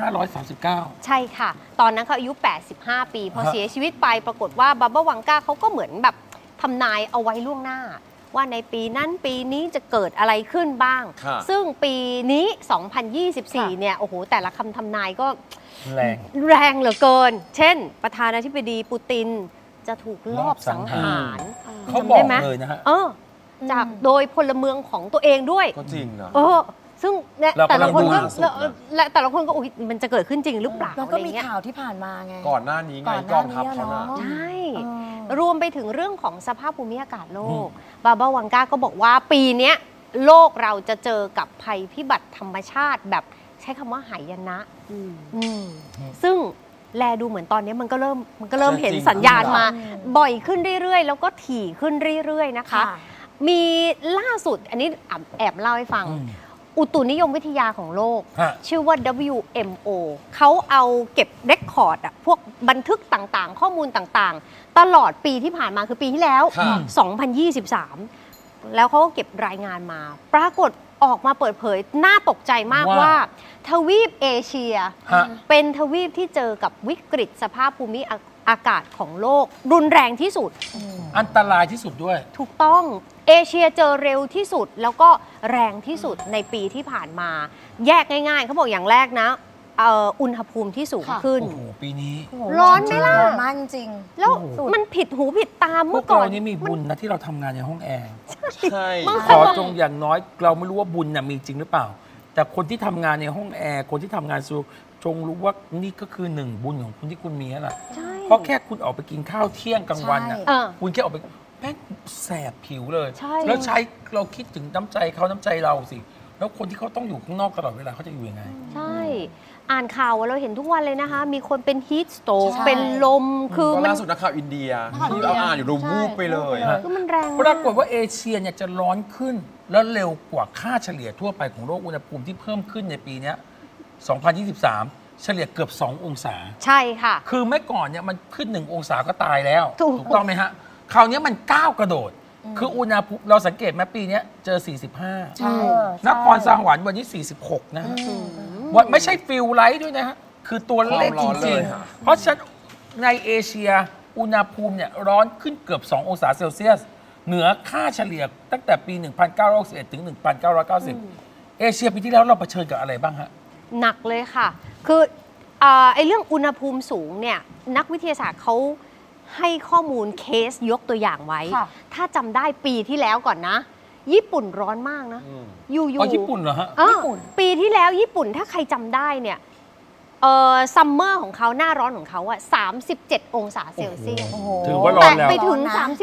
2539 ใช่ค่ะตอนนั้นเขาอายุ 85 ปีพอเสียชีวิตไปปรากฏว่าบาบาวังก้าเขาก็เหมือนแบบทำนายเอาไว้ล่วงหน้าว่าในปีนั้นปีนี้จะเกิดอะไรขึ้นบ้างซึ่งปีนี้ 2024 เนี่ยโอ้โหแต่ละคำทำนายก็แรงเหลือเกินเช่นประธานาธิบดีปูตินจะถูกลอบสังหารเขาบอกเลยนะฮะจากโดยพลเมืองของตัวเองด้วยก็จริงนะซึ่งแต่ละคนก็อุ๊ยมันจะเกิดขึ้นจริงหรือเปล่าแล้วก็มีข่าวที่ผ่านมาไงก่อนหน้านี้ไงกองทัพเขานะใช่รวมไปถึงเรื่องของสภาพภูมิอากาศโลกบาบาวังก้าก็บอกว่าปีนี้โลกเราจะเจอกับภัยพิบัติธรรมชาติแบบใช้คำว่าหายนะซึ่งแลดูเหมือนตอนนี้มันก็เริ่มเห็นสัญญาณมาบ่อยขึ้นเรื่อยๆแล้วก็ถี่ขึ้นเรื่อยๆนะคะมีล่าสุดอันนี้แอบเล่าให้ฟัง อุตุนิยมวิทยาของโลก ชื่อว่า WMO เขาเอาเก็บเรคคอร์ดพวกบันทึกต่างๆ ข้อมูลต่างๆ ตลอดปีที่ผ่านมาคือปีที่แล้ว 2023 แล้วเขาก็เก็บรายงานมา ปรากฏออกมาเปิดเผยน่าตกใจมากว่าทวีปเอเชียเป็นทวีปที่เจอกับวิกฤตสภาพภูมิอากาศของโลกรุนแรงที่สุดอันตรายที่สุดด้วยถูกต้องเอเชียเจอเร็วที่สุดแล้วก็แรงที่สุดในปีที่ผ่านมาแยกง่ายๆเขาบอกอย่างแรกนะอุณหภูมิที่สูงขึ้นโอ้โหปีนี้ร้อนไหมล่ะร้อนมากจริงแล้วมันผิดหูผิดตาเมื่อก่อนนี้มีบุญนะที่เราทำงานในห้องแอร์ใช่ขอจงอย่างน้อยเราไม่รู้ว่าบุญมีจริงหรือเปล่าแต่คนที่ทำงานในห้องแอร์คนที่ทำงานจงรู้ว่านี่ก็คือหนึ่งบุญของคุณที่คุณมีแล้วล่ะเพราะแค่คุณออกไปกินข้าวเที่ยงกลางวันคุณแค่ออกไปแม่งแสบผิวเลยแล้วใช้เราคิดถึงน้ำใจเขาน้ำใจเราสิแล้วคนที่เขาต้องอยู่ข้างนอกตลอดเวลาเขาจะอยู่ยังไงใช่อ่านข่าวเราเห็นทุกวันเลยนะคะมีคนเป็นฮีทสโตรกเป็นลมคือล่าสุดนักข่าวอินเดียที่เราอ่านอยู่ดูวูบไปเลยคือมันแรงปรากฏว่าเอเชียเนี่ยจะร้อนขึ้นแล้วเร็วกว่าค่าเฉลี่ยทั่วไปของโลกอุณหภูมิที่เพิ่มขึ้นในปีนี้2023เฉลี่ยเกือบ2องศาใช่ค่ะคือเมื่อก่อนเนี่ยมันขึ้น1องศาก็ตายแล้วถูกต้องไหมฮะคราวนี้มันก้าวกระโดดคืออุณหภูมิเราสังเกตไหมปีนี้เจอ45 ใช่นครสวรรค์วันนี้46นะวันไม่ใช่ฟิลไลท์ด้วยนะฮะคือตัวเลขจริงๆเพราะฉะนั้นในเอเชียอุณหภูมิเนี่ยร้อนขึ้นเกือบ2องศาเซลเซียสเหนือค่าเฉลี่ยตั้งแต่ปี1961ถึง1990เอเชียปีที่แล้วเราเผชิญกับอะไรบ้างฮะหนักเลยค่ะคือไอ้เรื่องอุณหภูมิสูงเนี่ยนักวิทยาศาสตร์เขาให้ข้อมูลเคสยกตัวอย่างไว้ถ้าจำได้ปีที่แล้วก่อนนะญี่ปุ่นร้อนมากนะอยู่ญี่ปุ่นเหรอฮะปีที่แล้วญี่ปุ่นถ้าใครจำได้เนี่ยซัมเมอร์ของเขาหน้าร้อนของเขาอะ37องศาเซลเซียสถือว่าร้อนแล้วไปถึง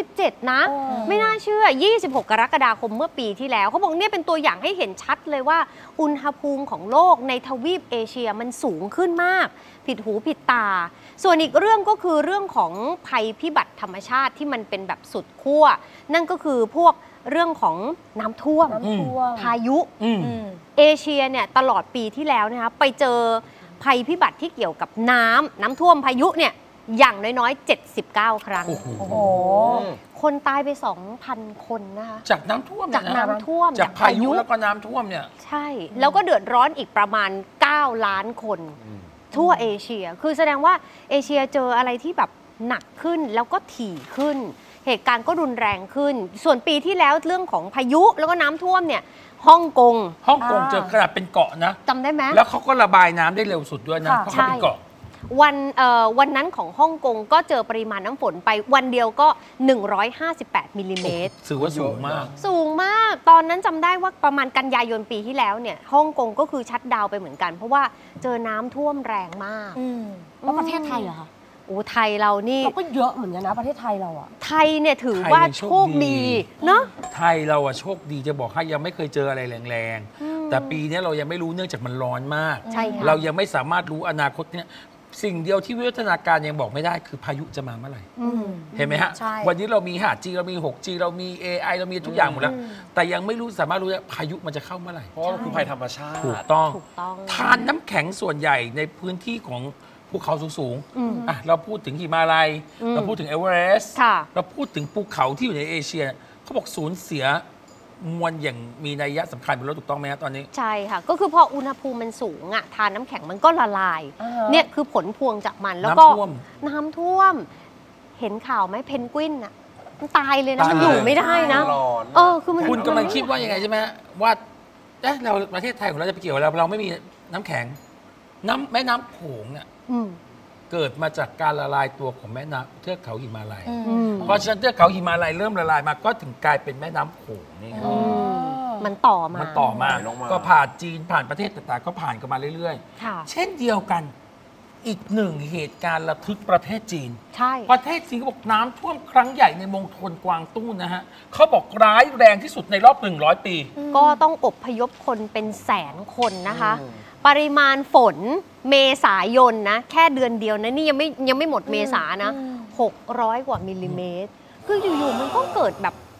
37นะไม่น่าเชื่อ26กรกฎาคมเมื่อปีที่แล้วเขาบอกเนี่ยเป็นตัวอย่างให้เห็นชัดเลยว่าอุณหภูมิของโลกในทวีปเอเชียมันสูงขึ้นมากผิดหูผิดตาส่วนอีกเรื่องก็คือเรื่องของภัยพิบัติธรรมชาติที่มันเป็นแบบสุดขั้วนั่นก็คือพวกเรื่องของน้ำท่วมพายุเอเชียเนี่ยตลอดปีที่แล้วนะคะไปเจอภัยพิบัติที่เกี่ยวกับน้ำท่วมพายุเนี่ยอย่างน้อยๆ79ครั้งโอ้โหคนตายไป 2,000 คนนะคะจากน้ำท่วมจากน้ำท่วมจากพายุแล้วก็น้ำท่วมเนี่ยใช่แล้วก็เดือดร้อนอีกประมาณ9ล้านคนทั่วเอเชียคือแสดงว่าเอเชียเจออะไรที่แบบหนักขึ้นแล้วก็ถี่ขึ้นเหตุการณ์ก็รุนแรงขึ้นส่วนปีที่แล้วเรื่องของพายุแล้วก็น้ำท่วมเนี่ยฮ่องกงเจอขนาดเป็นเกาะนะจำได้ไหมแล้วเขาก็ระบายน้ำได้เร็วสุดด้วยนะเพราะเขาเป็นเกาะวันนั้นของฮ่องกงก็เจอปริมาณน้ำฝนไปวันเดียวก็158มิลลิเมตรถือว่าสูงมากตอนนั้นจำได้ว่าประมาณกันยายนปีที่แล้วเนี่ยฮ่องกงก็คือชัตดาวน์ไปเหมือนกันเพราะว่าเจอน้ำท่วมแรงมากแล้วประเทศไทยเหรอคะโอ้ไทยเรานี่ก็เยอะเหมือนกันนะประเทศไทยเราอะไทยเนี่ยถือว่าโชคดีเนาะไทยเราอะโชคดีจะบอกให้ยังไม่เคยเจออะไรแรงๆแต่ปีนี้เรายังไม่รู้เนื่องจากมันร้อนมากเรายังไม่สามารถรู้อนาคตเนี่ยสิ่งเดียวที่วิวัฒนาการยังบอกไม่ได้คือพายุจะมาเมื่อไหร่เห็นไหมฮะวันนี้เรามี 5G เรามี 6G เรามี AI เรามีทุกอย่างหมดแล้วแต่ยังไม่รู้สามารถรู้ว่าพายุมันจะเข้าเมื่อไหร่เพราะว่าคือภัยธรรมชาติถูกต้องทานน้ำแข็งส่วนใหญ่ในพื้นที่ของภูเขาสูงๆเราพูดถึงหิมาลัยเราพูดถึงเอเวอเรสต์เราพูดถึงภูเขาที่อยู่ในเอเชียเขาบอกสูญเสียมวลอย่างมีนัยยะสำคัญเป็นรถถูกต้องไหมครับตอนนี้ใช่ค่ะก็คือพออุณหภูมิมันสูงอ่ะทานน้ำแข็งมันก็ละลายเนี่ยคือผลพวงจากมันแล้วก็น้ำท่วมเห็นข่าวไหมเพนกวินอ่ะมันตายเลยนะมันอยู่ไม่ได้นะคือคุณกำลังคิดว่ายังไงใช่ไหมว่าเราประเทศไทยของเราจะไปเกี่ยวเราไม่มีน้ำแข็งแม่น้ำโขงเนี่ยเกิดมาจากการละลายตัวของแม่น้ำเทือกเขาหิมาลัยเพราะฉะนั้นเทือกเขาหิมาลัยเริ่มละลายมาก็ถึงกลายเป็นแม่น้ำโขงนี่มันต่อมาก็ผ่านจีนผ่านประเทศต่างๆก็ผ่านกันมาเรื่อยๆเช่นเดียวกันอีกหนึ่งเหตุการณ์ระทึกประเทศจีนประเทศจีนเขาบอกน้ำท่วมครั้งใหญ่ในมณฑลกวางตุ้งนะฮะเขาบอกร้ายแรงที่สุดในรอบ100 ปีก็ต้องอพยพคนเป็นแสนคนนะคะปริมาณฝนเมษายนนะแค่เดือนเดียวนะนี่ยังไม่หมดเมษานะ600 กว่ามิลลิเมตรคืออยู่ๆมันก็เกิดแบบ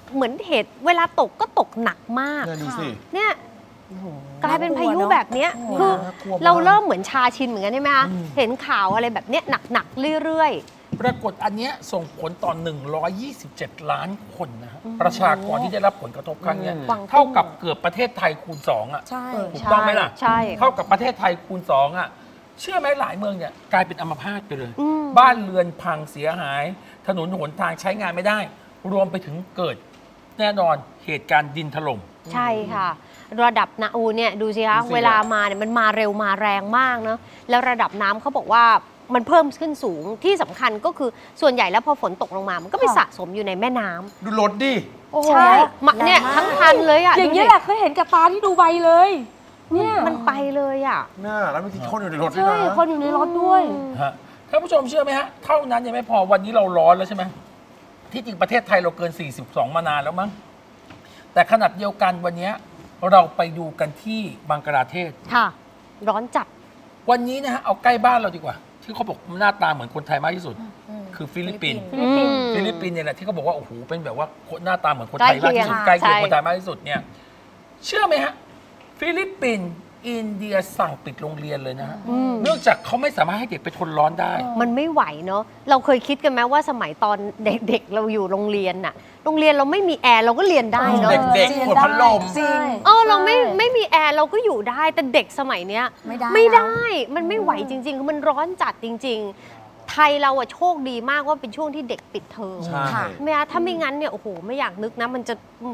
เหมือนเหตุเวลาตกก็ตกหนักมากดูสิเนี่ยกลายเป็นพายุแบบเนี้ยคือเราเริ่มเหมือนชาชินเหมือนกันใช่ไหมคะเห็นข่าวอะไรแบบเนี้ยหนักๆเรื่อยๆปรากฏอันเนี้ยส่งผลต่อ127 ล้านคนนะฮะประชากรที่ได้รับผลกระทบครั้งนี้เท่ากับเกือบประเทศไทยคูณ2อ่ะถูกต้องไหมล่ะใช่เท่ากับประเทศไทยคูณ2อ่ะเชื่อไหมหลายเมืองเนี่ยกลายเป็นอัมพาตไปเลย บ้านเรือนพังเสียหายถนนหนทางใช้งานไม่ได้ รวมไปถึงเกิดแน่นอนเหตุการณ์ดินถล่มใช่ค่ะระดับน้ำเนี่ยดูสิคะเวลามาเนี่ยมันมาเร็วมาแรงมากเนาะแล้วระดับน้ำเขาบอกว่ามันเพิ่มขึ้นสูงที่สำคัญก็คือส่วนใหญ่แล้วพอฝนตกลงมามันก็ไปสะสมอยู่ในแม่น้ำดูรถดิใช่เนี่ยทั้งคันเลยอ่ะอย่างนี้แหละเคยเห็นกับตาที่ดูใบเลยเนี่ยมันไปเลยอ่ะน่าแล้วมีคนอยู่ในรถด้วยนะใช่คนอยู่ในรถด้วยท่านผู้ชมเชื่อไหมฮะเท่านั้นยังไม่พอวันนี้เราร้อนแล้วใช่ไหมที่จริงประเทศไทยเราเกิน42มานานแล้วมั้งแต่ขนาดเดียวกันวันนี้เราไปดูกันที่บังกลาเทศค่ะร้อนจัดวันนี้นะฮะเอาใกล้บ้านเราดีกว่าที่เขาบอกหน้าตาเหมือนคนไทยมากที่สุดคือฟิลิปปินส์เนี่ยแหละที่เขาบอกว่าโอ้โหเป็นแบบว่าหน้าตาเหมือนคนไทยมากที่สุดใกล้เคียงคนไทยมากที่สุดเนี่ยเชื่อไหมฮะฟิลิปปินส์อินเดียสั่งปิดโรงเรียนเลยนะฮะเนื่องจากเขาไม่สามารถให้เด็กไปทนร้อนได้มันไม่ไหวเนาะเราเคยคิดกันไหมว่าสมัยตอนเด็กๆเราอยู่โรงเรียนน่ะโรงเรียนเราไม่มีแอร์เราก็เรียนได้เนาะเด็กๆปวดพัดลมเราไม่มีแอร์เราก็อยู่ได้แต่เด็กสมัยเนี้ยไม่ได้มันไม่ไหวจริงๆมันร้อนจัดจริงๆไทยเราอะโชคดีมากว่าเป็นช่วงที่เด็กปิดเทอมไม่ถ้าไม่งั้นเนี่ยโอ้โหไม่อยากนึกนะมันจะ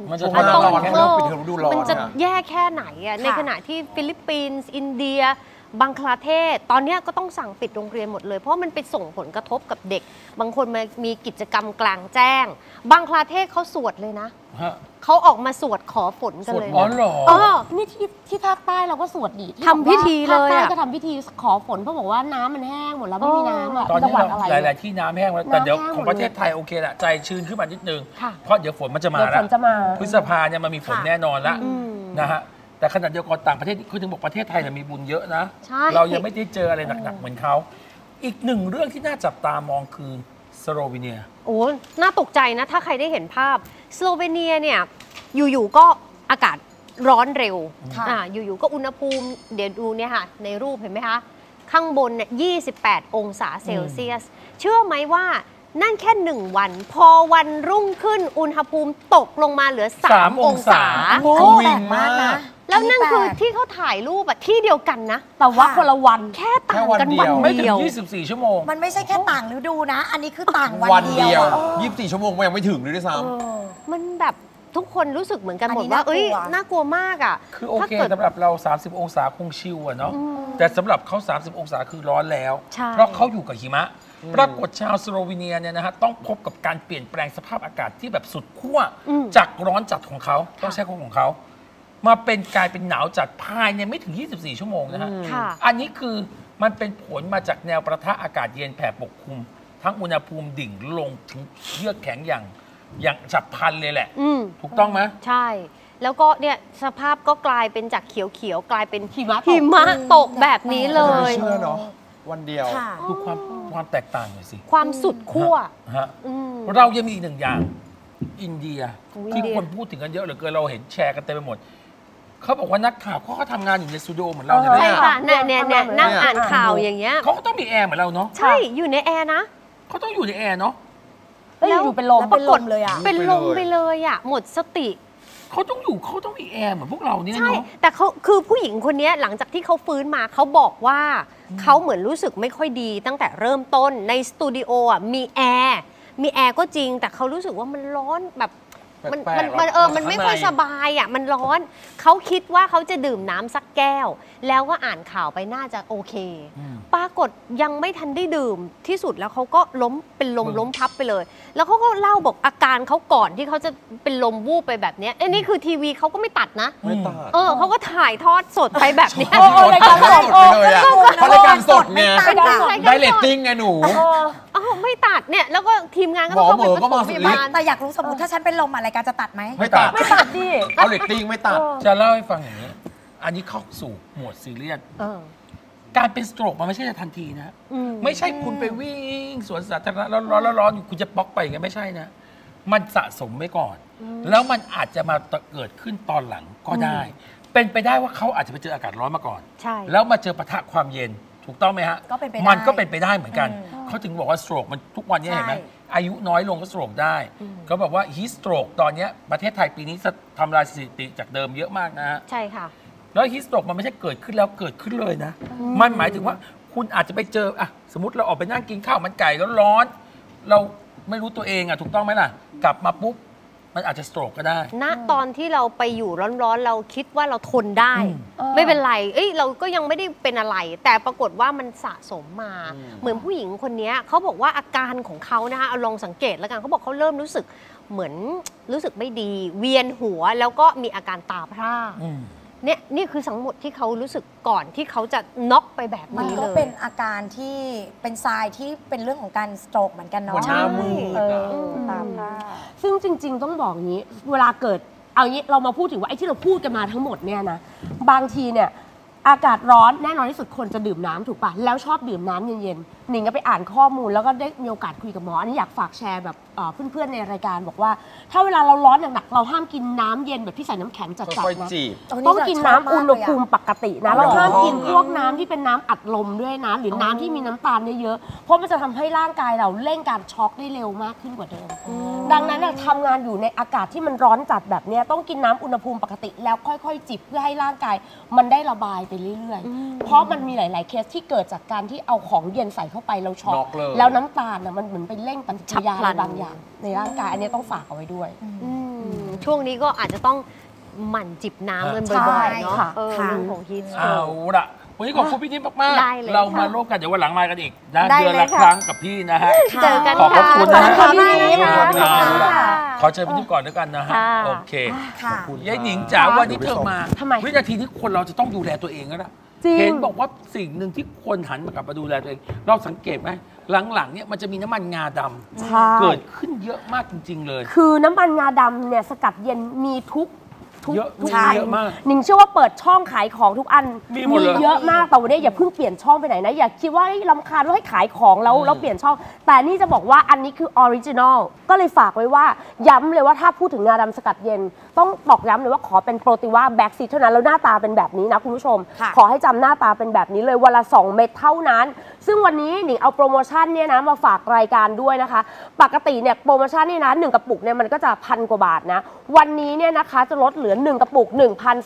มันจะแย่แค่ไหนอะในขณะที่ฟิลิปปินส์อินเดียบังคลาเทศตอนนี้ก็ต้องสั่งปิดโรงเรียนหมดเลยเพราะมันไปส่งผลกระทบกับเด็กบางคนมามีกิจกรรมกลางแจ้งบังคลาเทศเขาสวดเลยนะเขาออกมาสวดขอฝนกันเลยนะนี่ที่ภาคใต้เราก็สวดดิทำพิธีเลยภาคใต้ก็ทำพิธีขอฝนเพราะบอกว่าน้ำมันแห้งหมดแล้วไม่มีน้ำตอนนี้หลายๆที่น้ำแห้งแล้วแต่เดี๋ยวของประเทศไทยโอเคแหละใจชื้นขึ้นมานิดนึงเพราะเดี๋ยวฝนมันจะมาแล้วพฤษภาเนี่ยมันมีฝนแน่นอนแล้วนะฮะแต่ขณะเดียวกันต่างประเทศคือถึงบอกประเทศไทยมีบุญเยอะนะเรายังไม่ได้เจออะไรหนักๆเหมือนเขาอีกหนึ่งเรื่องที่น่าจับตามองคือสโลวีเนียโอ้น่าตกใจนะถ้าใครได้เห็นภาพสโลวีเนียเนี่ยอยู่ๆก็อากาศร้อนเร็วอยู่ๆก็อุณหภูมิเดี๋ยวดูเนี่ยค่ะในรูปเห็นไหมคะข้างบนเนี่ย28 องศาเซลเซียสเชื่อไหมว่านั่นแค่1 วันพอวันรุ่งขึ้นอุณหภูมิตกลงมาเหลือ3 องศาแรงมากนะแล้วนั่นคือที่เขาถ่ายรูปแบบที่เดียวกันนะแต่ว่าคนละวันแค่ต่างกันวันไม่ถึเดียวง24 ชั่วโมงมันไม่ใช่แค่ต่างฤดูนะอันนี้คือต่างวันเดียว 24 ชั่วโมงมันยังไม่ถึงเลยด้วยซ้ำมันแบบทุกคนรู้สึกเหมือนกันหมดว่าเอ้ยน่ากลัวมากอ่ะคือโอเคสำหรับเรา30 องศาคงชิลอะเนาะแต่สำหรับเขา30 องศาคือร้อนแล้วเพราะเขาอยู่กับหิมะปรากฏชาวสโลวีเนียเนี่ยนะฮะต้องพบกับการเปลี่ยนแปลงสภาพอากาศที่แบบสุดขั้วจากร้อนจัดของเขาต้องใช้ของเขามาเป็นกลายเป็นหนาวจัดภายในไม่ถึง24 ชั่วโมงนะฮะอันนี้คือมันเป็นผลมาจากแนวประทะอากาศเย็นแผ่ปกคลุมทั้งอุณหภูมิดิ่งลงถึงเยือกแข็งอย่างฉับพลันเลยแหละถูกต้องไหมใช่แล้วก็เนี่ยสภาพก็กลายเป็นจากเขียวๆกลายเป็นหิมะตกแบบนี้เลยเชื่อเนาะวันเดียวดูความแตกต่างหน่อยสิความสุดขั้วเรายังมีอีกหนึ่งอย่างอินเดียที่คนพูดถึงกันเยอะเหลือเกินเราเห็นแชร์กันเต็มไปหมดเขาบอกว่านักข่าวเขาก็ทำงานอยู่ในสตูดิโอเหมือนเราใช่ค่ะเนี่ยนั่งอ่านข่าวอย่างเงี้ยเขาก็ต้องมีแอร์เหมือนเราเนาะใช่อยู่ในแอร์นะเขาต้องอยู่ในแอร์เนาะแล้วอยู่เป็นลมเลยอ่ะเป็นลมไปเลยอ่ะหมดสติเขาต้องมีแอร์เหมือนพวกเราเนี่ยเนาะใช่แต่เขาคือผู้หญิงคนนี้หลังจากที่เขาฟื้นมาเขาบอกว่าเขาเหมือนรู้สึกไม่ค่อยดีตั้งแต่เริ่มต้นในสตูดิโออ่ะมีแอร์ก็จริงแต่เขารู้สึกว่ามันร้อนแบบมันไม่ค่อยสบายอ่ะมันร้อนเขาคิดว่าเขาจะดื่มน้ำสักแก้วแล้วก็อ่านข่าวไปน่าจะโอเคปรากฏยังไม่ทันได้ดื่มที่สุดแล้วเขาก็ล้มพับไปเลยแล้วเขาก็เล่าบอกอาการเขาก่อนที่เขาจะเป็นลมวูบไปแบบนี้นี่คือทีวีเขาก็ไม่ตัดนะเขาก็ถ่ายทอดสดไปแบบนี้รายการสดเลยอ่ะเพราะรายการสดเนี่ยได้เรตติ้งไงหนูไม่ตัดเนี่ยแล้วก็ทีมงานก็ต้องเข้าไปพยาบาลแต่อยากรู้สมมติถ้าฉันเป็นลมอะไรการจะตัดไหมไม่ตัดดิเอาเรตติ้งไม่ตัดจะเล่าให้ฟังอย่างนี้อันนี้เข้าสู่หมวดซีเรียสการเป็นสโตรกมันไม่ใช่ทันทีนะไม่ใช่คุณไปวิ่งสวนสาธารณะร้อนอยู่คุณจะป๊อกไปอย่างเงี้ยไม่ใช่นะมันสะสมไว้ก่อน แล้วมันอาจจะมาเกิดขึ้นตอนหลังก็ได้ เป็นไปได้ว่าเขาอาจจะไปเจออากาศร้อนมาก่อนใช่แล้วมาเจอปะทะความเย็นถูกต้องไหมฮะก็เป็นไปได้มันก็เป็นไปได้เหมือนกันเขาถึงบอกว่าสโตรกมันทุกวันนี้เห็นไหมอายุน้อยลงก็สโตรกได้เขาบอกว่าฮีสโตรกตอนนี้ประเทศไทยปีนี้ทำลายสถิติจากเดิมเยอะมากนะฮะใช่ค่ะแล้วฮีสโตรกมันไม่ใช่เกิดขึ้นแล้วเกิดขึ้นเลยนะมันหมายถึงว่าคุณอาจจะไปเจออ่ะสมมติเราออกไปนั่งกินข้าวมันไก่แล้วร้อนเราไม่รู้ตัวเองอ่ะถูกต้องไหมล่ะกลับมาปุ๊บมันอาจจะสโตรกก็ได้ณตอนที่เราไปอยู่ร้อนๆเราคิดว่าเราทนได้ไม่เป็นไรเราก็ยังไม่ได้เป็นอะไรแต่ปรากฏว่ามันสะสมมาเหมือนผู้หญิงคนนี้เขาบอกว่าอาการของเขานะคะเอาลองสังเกตแล้วกันเขาบอกเขาเริ่มรู้สึกเหมือนรู้สึกไม่ดีเวียนหัวแล้วก็มีอาการตาพร่านี่คือทั้งหมดที่เขารู้สึกก่อนที่เขาจะน็อกไปแบบนี้เลยมันก็เป็นอาการที่เป็นทรายที่เป็นเรื่องของการสโตรกเหมือนกันเนาะหน้ามืดตาพร่าซึ่งจริงๆต้องบอกงี้เวลาเกิดเอางี้เรามาพูดถึงว่าไอ้ที่เราพูดกันมาทั้งหมดเนี่ยนะบางทีเนี่ยอากาศร้อนแน่นอนที่สุดคนจะดื่มน้ำถูกปะแล้วชอบดื่มน้ำเย็นๆหนิงก็ไปอ่านข้อมูลแล้วก็ได้มีโอกาสคุยกับหมออันนี้อยากฝากแชร์แบบเพื่อนๆในรายการบอกว่าถ้าเวลาเราร้อนหนักๆเราห้ามกินน้ำเย็นแบบที่ใส่น้ำแข็งจัดๆนะต้องกินน้ำอุณหภูมิปกตินะเราห้ามกินพวกน้ำที่เป็นน้ำอัดลมด้วยนะหรือน้ำที่มีน้ำตาลเยอะๆเพราะมันจะทำให้ร่างกายเราเร่งการช็อกได้เร็วมากขึ้นกว่าเดิมดังนั้นทำงานอยู่ในอากาศที่มันร้อนจัดแบบนี้ต้องกินน้ำอุณหภูมิปกติแล้วค่อยๆจิบเพื่อให้ร่างกายมันได้ระบายไปเรื่อยๆเพราะมันมีหลายๆเคสที่เกิดจากการที่เอาของเย็นใส่เข้าไปแล้วช็อกแล้วน้ำตาลมันเหมือนไปเร่งปฏิกิริยาบางอย่างในร่างกายอันนี้ต้องฝากเอาไว้ด้วยช่วงนี้ก็อาจจะต้องหมั่นจิบน้ำกันบ่อยๆเนาะของฮีทเอาละวันนี้ขอบคุณพี่นิ่มมากๆเรามาร่วมกันเดี๋ยววันหลังมากันอีกนะเดือนละครั้งกับพี่นะฮะเจอกันขอบคุณนะขอบคุณขอเชิญพี่นิ่มก่อนด้วยกันนะฮะโอเคขอบคุณยายหนิงจ๋าวันนี้เธอมาวินาทีที่คนเราจะต้องดูแลตัวเองแล้วนะเห็นบอกว่าสิ่งหนึ่งที่คนหันมากลับมาดูแลตัวเองเราสังเกตไหมหลังๆเนี่ยมันจะมีน้ำมันงาดำเกิดขึ้นเยอะมากจริงๆเลยคือน้ำมันงาดำเนี่ยสกัดเย็นมีทุกอันหนิงเชื่อว่าเปิดช่องขายของทุกอันมีเยอะมากแต่วันนี้อย่าเพิ่งเปลี่ยนช่องไปไหนนะอย่าคิดว่าลำคาญว่าให้ขายของแล้วเปลี่ยนช่องแต่นี่จะบอกว่าอันนี้คือออริจินอลก็เลยฝากไว้ว่าย้ำเลยว่าถ้าพูดถึงงาดำสกัดเย็นต้องบอกย้ำเลยว่าขอเป็นโปรติว่าแบ็กซีเท่านั้นแล้วหน้าตาเป็นแบบนี้นะคุณผู้ชมขอให้จำหน้าตาเป็นแบบนี้เลยวันละ2 เม็ดเท่านั้นซึ่งวันนี้หนิงเอาโปรโมชั่นเนี่ยนะมาฝากรายการด้วยนะคะปกติเนี่ยโปรโมชั่นนี่นะ1 กระปุกเนี่ยมันก็จะ1,000 กว่าบาทนะวันนี้เนี่ยนะคะจะลดเหลือ1 กระปุก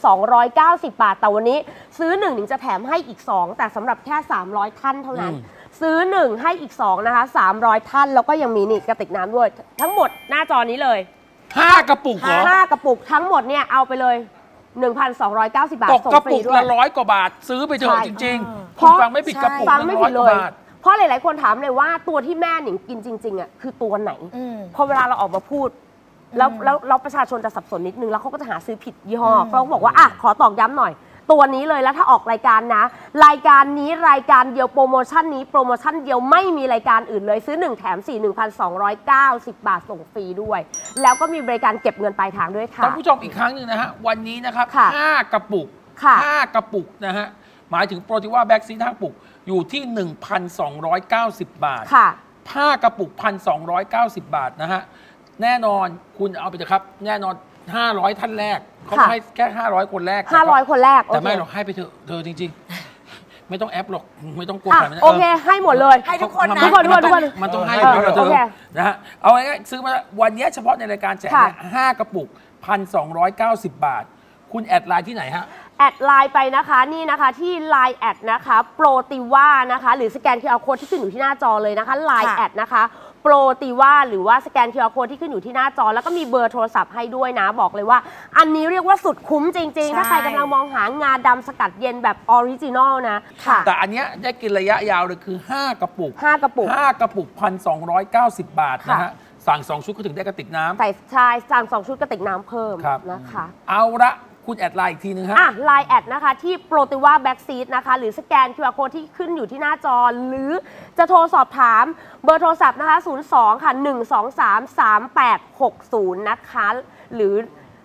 1,290 บาทแต่วันนี้ซื้อ1หนิงจะแถมให้อีก2แต่สำหรับแค่300ท่านเท่านั้นซื้อ1ให้อีก2นะคะ300ท่านแล้วก็ยังมีนี่กระติกน้ำด้วยทั้งหมดหน้าจอนี้เลย 5 กระปุกเหรอ 5 กระปุกทั้งหมดเนี่ยเอาไปเลย1,290 บาทตกกระปุกละ100 กว่าบาทซื้อไปเถอะจริงๆเพราะฟังไม่ผิดกระปุกละ100 กว่าบาทเพราะหลายๆคนถามเลยว่าตัวที่แม่หนิงกินจริงๆอ่ะคือตัวไหนพอเวลาเราออกมาพูดแล้วประชาชนจะสับสนนิดนึงแล้วเขาก็จะหาซื้อผิดยี่ห้อเขาบอกว่าขอตอกย้ำหน่อยตัวนี้เลยแล้วถ้าออกรายการนะรายการนี้รายการเดียวโปรโมชั่นนี้โปรโมชั่นเดียวไม่มีรายการอื่นเลยซื้อ1แถม4 1,290 บาทส่งฟรีด้วยแล้วก็มีบริการเก็บเงินปลายทางด้วยค่ะท่านผู้ชมอีกครั้งหนึ่งนะฮะวันนี้นะครับ5 กระปุก5 กระปุกนะฮะหมายถึงโปรติว่าแบ็กซี5 กระปุกอยู่ที่ 1,290 บาท5 กระปุก 1,290 บาทนะฮะแน่นอนคุณเอาไปเถอะครับแน่นอน500ท่านแรกเขาให้แค่500คนแรก 500คนแรกแต่ไม่หรอกให้ไปเถอะเธอจริงๆไม่ต้องแอปหรอกไม่ต้องกดโอเคให้หมดเลยให้ทุกคนนะทุกคนมันต้องให้เธอนะฮะเอาง่ายๆซื้อมาวันนี้เฉพาะในรายการแจก5 กระปุก 1,290 บาทคุณแอดไลน์ที่ไหนฮะแอดไลน์ไปนะคะนี่นะคะที่ Line แอดนะคะโปรติว่านะคะหรือสแกน QR Code ที่ขึ้นอยู่ที่หน้าจอเลยนะคะ Line แอดนะคะโปรติว่าหรือว่าสแกน QR Code ที่ขึ้นอยู่ที่หน้าจอแล้วก็มีเบอร์โทรศัพท์ให้ด้วยนะบอกเลยว่าอันนี้เรียกว่าสุดคุ้มจริงๆถ้าใครกำลังมองหางาดำสกัดเย็นแบบออริจินอลนะแต่อันนี้ได้กินระยะยาวเลยคือ5 กระปุก 5 กระปุก 5 กระปุก 1,290 บาทนะฮะสั่ง2 ชุดก็ถึงได้กระติกน้ำใช่สั่ง2 ชุดกระติกน้ำเพิ่มนะคะเอาละคุณแอดไลน์อีกทีนึงฮะไลน์แอดนะคะที่โปรติว่าแบ็กซีดนะคะหรือสแกน QR Code ที่ขึ้นอยู่ที่หน้าจอหรือจะโทรสอบถามเบอร์โทรศัพท์นะคะ02ค่ะ1233860นะคะหรือ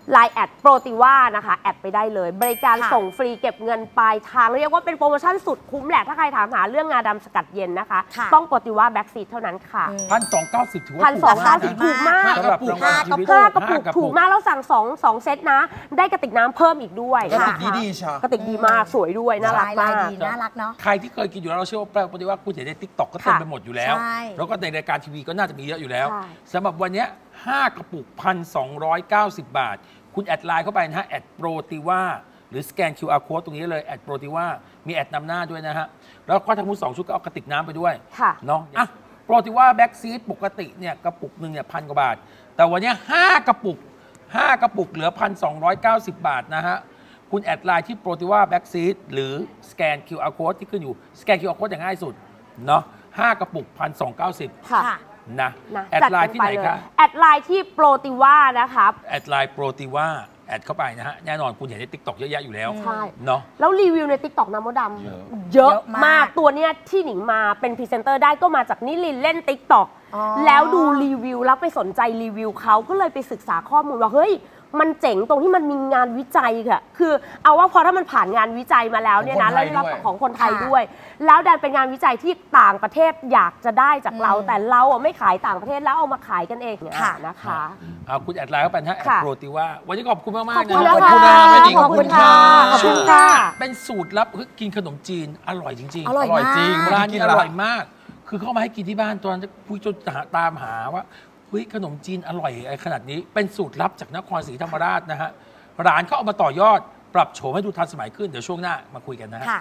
Line แอดโปรติว่านะคะแอดไปได้เลยบริการส่งฟรีเก็บเงินปลายทางเรียกว่าเป็นโปรโมชั่นสุดคุ้มแหละถ้าใครถามหาเรื่องงาดำสกัดเย็นนะคะต้องโปรติว่าแบ็กซีดเท่านั้นค่ะ 1,290ถือว่าถูกมากสำหรับรางวัลชีวิตกระปุกถูกมากแล้วสั่ง2เซตนะได้กระติกน้ำเพิ่มอีกด้วยกระติกดีใช่กระติกดีมากสวยด้วยน่ารักมากน่ารักเนาะใครที่เคยกินอยู่แล้วเราเชื่อว่าแปลว่าว่าคุณเห็นใน TikTok ก็เต็มไปหมดอยู่แล้วแล้วก็ในรายการทีวีก็น่าจะมีเยอะอยู่แล้วสำหรับวันนี้5 กระปุก 1,290 บาทคุณแอดไลน์เข้าไปนะฮะแอดโปรติว่าหรือสแกน QR code ตรงนี้เลยแอดโปรติว่ามีแอดนำหน้าด้วยนะฮะแล้วก็ทั้งหมด2ชุดก็เอากระติกน้ำไปด้วยเนาะโปรติว่าแบ็กซีดปกติเนี่ยกระปุกหนึ่งเนี่ย1,000 กว่าบาทแต่วันนี้5 กระปุกเหลือ 1,290 บาทนะฮะคุณแอดไลน์ที่โปรติว่าแบ็กซีดหรือสแกน QR code ที่ขึ้นอยู่สแกน QR code อย่างง่ายสุดเนาะ5 กระปุก 1,290 ค่ะนะแอดไลน์ที่ไหนคะแอดไลน์ที่โปรติว่านะครับแอดไลน์โปรติว่าแอดเข้าไปนะฮะแน่นอนคุณเห็นใน TikTok เยอะแยะอยู่แล้วใช่เนาะแล้วรีวิวใน TikTok นะมดดำเยอะมากตัวเนี้ยที่หนิงมาเป็นพรีเซนเตอร์ได้ก็มาจากนิลินเล่น TikTok แล้วดูรีวิวแล้วไปสนใจรีวิวเขาก็เลยไปศึกษาข้อมูลว่าเฮ้ยมันเจ๋งตรงที่มันมีงานวิจัยค่ะคือเอาว่าพอถ้ามันผ่านงานวิจัยมาแล้วเนี่ยนะแล้วรับของคนไทยด้วยแล้วดันเป็นงานวิจัยที่ต่างประเทศอยากจะได้จากเราแต่เราไม่ขายต่างประเทศแล้วเอามาขายกันเองนะคะคุณแอดไลน์เข้าไปนะแอดโปรติว่าวันนี้ขอบคุณมากๆนะขอบคุณค่ะขอบคุณค่ะช่วงหน้าเป็นสูตรลับกินขนมจีนอร่อยจริงๆอร่อยจริงร้านนี้อร่อยมากคือเข้ามาให้กินที่บ้านตอนนั้นผู้จนตามหาว่าขนมจีนอร่อยขนาดนี้เป็นสูตรลับจากนครศรีธรรมราชนะฮะร้านเขาเอามาต่อยอดปรับโฉมให้ดูทันสมัยขึ้นเดี๋ยวช่วงหน้ามาคุยกันนะฮะ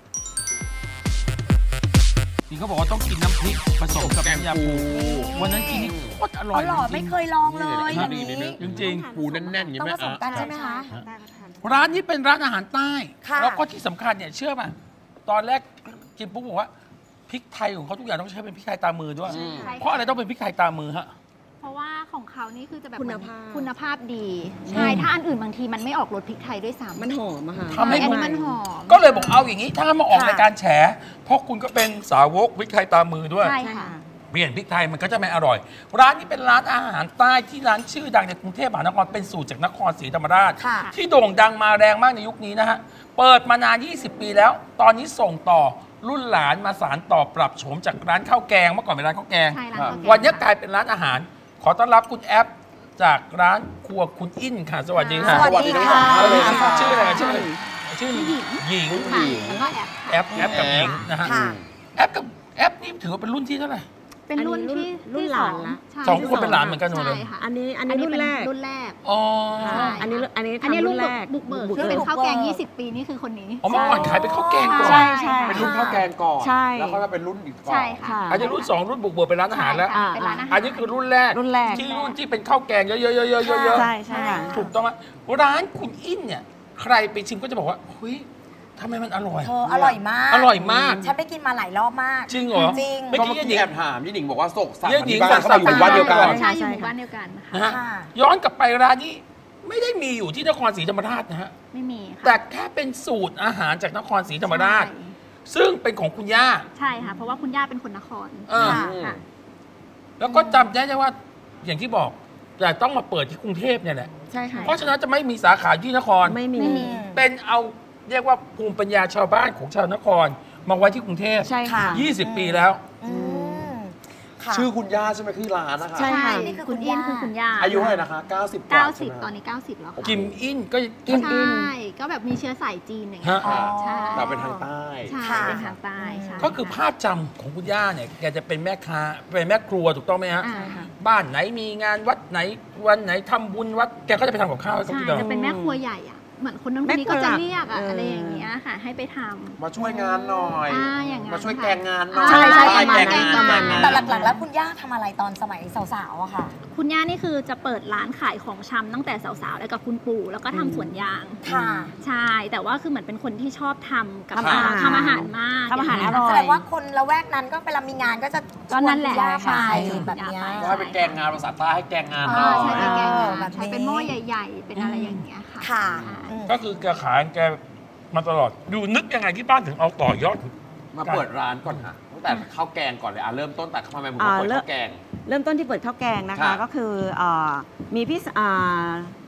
จริงเขาบอกว่าต้องกินน้ำพริกผสมกับน้ำยาปูวันนั้นกินนี่โคตรอร่อยจริงไม่เคยลองเลยอย่างนี้จริงปูแน่นๆอย่างนี้ไหมใช่ไหมคะร้านนี้เป็นร้านอาหารใต้แล้วก็ที่สำคัญเนี่ยเชื่อป่ะตอนแรกกินปุ๊บบอกว่าพริกไทยของเขาทุกอย่างต้องใช้เป็นพริกไทยตามือด้วยเพราะอะไรต้องเป็นพริกไทยตามือฮะเพราะว่าของเขานี่คือจะแบบคุณภาพดีใช่ถ้าอันอื่นบางทีมันไม่ออกรสพริกไทยด้วยซ้ำมันหอมอะค่ะทำให้มันหอมก็เลยบอกเอาอย่างนี้ถ้ามาออกรายการแฉเพราะคุณก็เป็นสาวกพริกไทยตามือด้วยใช่ค่ะเปลี่ยนพริกไทยมันก็จะไม่อร่อยร้านนี้เป็นร้านอาหารใต้ที่ร้านชื่อดังในกรุงเทพมหานครเป็นสูตรจากนครศรีธรรมราชที่โด่งดังมาแรงมากในยุคนี้นะฮะเปิดมานาน20 ปีแล้วตอนนี้ส่งต่อรุ่นหลานมาสานต่อปรับโฉมจากร้านข้าวแกงเมื่อก่อนเป็นร้านข้าวแกงวันนี้กลายเป็นร้านอาหารขอต้อนรับคุณแอปจากร้านครัวคุณอินค่ะสวัสดีค่ะสวัสดีค่ะชื่ออะไรชื่อหญิงแล้วก็แอปกับหญิงนะฮะแอปนี่ถือว่าเป็นรุ่นที่เท่าไหร่เป็นรุ่นที่รุ่นหลานละ 2 คนเป็นหลานเหมือนกันเลยอันนี้รุ่นแรกอ๋ออันนี้รุ่นแรกบุกเบิกที่เป็นข้าวแกง20 ปีนี่คือคนนี้เมื่อก่อนขายเป็นข้าวแกงก่อนเป็นรุ่นข้าวแกงก่อนแล้วก็เป็นรุ่นอีกก่อนใช่ค่ะอันนี้รุ่น2รุ่นบุกเบิกเป็นร้านอาหารแล้วอันนี้คือรุ่นแรกที่เป็นข้าวแกงเยอะๆใช่ถูกต้องไหมร้านคุณอินเนี่ยใครไปชิมก็จะบอกว่าเฮ้ยทำไมมันอร่อยอร่อยมากอร่อยมากฉันไปกินมาหลายรอบมากจริงเหรอจริงเมื่อกี้แอบถามยี่หนิงบอกว่าสั่งที่บ้านเขาอยู่บ้านเดียวกันใช่อยู่บ้านเดียวกันค่ะย้อนกลับไปร้านนี้ไม่ได้มีอยู่ที่นครศรีธรรมราชนะฮะไม่มีค่ะแต่แค่เป็นสูตรอาหารจากนครศรีธรรมราชซึ่งเป็นของคุณย่าใช่ค่ะเพราะว่าคุณย่าเป็นคนนครค่ะแล้วก็จำได้ว่าอย่างที่บอกแต่ต้องมาเปิดที่กรุงเทพเนี่ยแหละใช่ค่ะเพราะฉะนั้นจะไม่มีสาขาที่นครไม่มีเป็นเอาเรียกว่าภูมิปัญญาชาวบ้านของชาวนครมาไว้ที่กรุงเทพใช่ค่ะ 20 ปีแล้วชื่อคุณย่าใช่ไหมคือร้านนะคะใช่ค่ะนี่คือคุณอินคือคุณย่าอายุเท่าไหร่นะคะ90 ตอนนี้90แล้วกิมอินก็กิมอินก็แบบมีเชื้อสายจีนอย่างเงี้ยใช่แต่เป็นทางใต้ใช่เป็นทางใต้ก็คือภาพจำของคุณย่าเนี่ยแกจะเป็นแม่ค้าเป็นแม่ครัวถูกต้องไหมฮะบ้านไหนมีงานวัดไหนวันไหนทำบุญวัดแกก็จะไปทำกับข้าวให้เขากินจะเป็นแม่ครัวใหญ่อะเหมือนคนนั้นคนนี้ก็จะเรียกอะไรอย่างเงี้ยค่ะให้ไปทำมาช่วยงานหน่อยมาช่วยแกงงานหน่อยใช่แกงงานแต่หลักๆแล้วคุณย่าทำอะไรตอนสมัยสาวๆอะค่ะคุณย่านี่คือจะเปิดร้านขายของชำตั้งแต่สาวๆแล้วกับคุณปู่แล้วก็ทำสวนยางค่ะใช่แต่ว่าคือเหมือนเป็นคนที่ชอบทำกับทำอาหารมากทำอาหารอร่อยแสดงว่าคนละแวกนั้นก็เวลามีงานก็จะชวนย่าไปแบบนี้ก็ให้เป็นแกงงานภาษาใต้ให้แกงงานหน่อยใช่เป็นแกงงานใช้เป็นหม้อใหญ่ๆเป็นอะไรอย่างเงี้ยค่ะก็คือแกขายแกมาตลอดดูนึกยังไงที่บ้านถึงเอาต่อยอดมาเปิดร้านก่อนค่ะตั้งแต่ข้าวแกงก่อนเลยเริ่มต้นแต่ทำไมผมมาเปิดข้าวแกงเริ่มต้นที่เปิดข้าวแกงนะคะก็คือมีพี่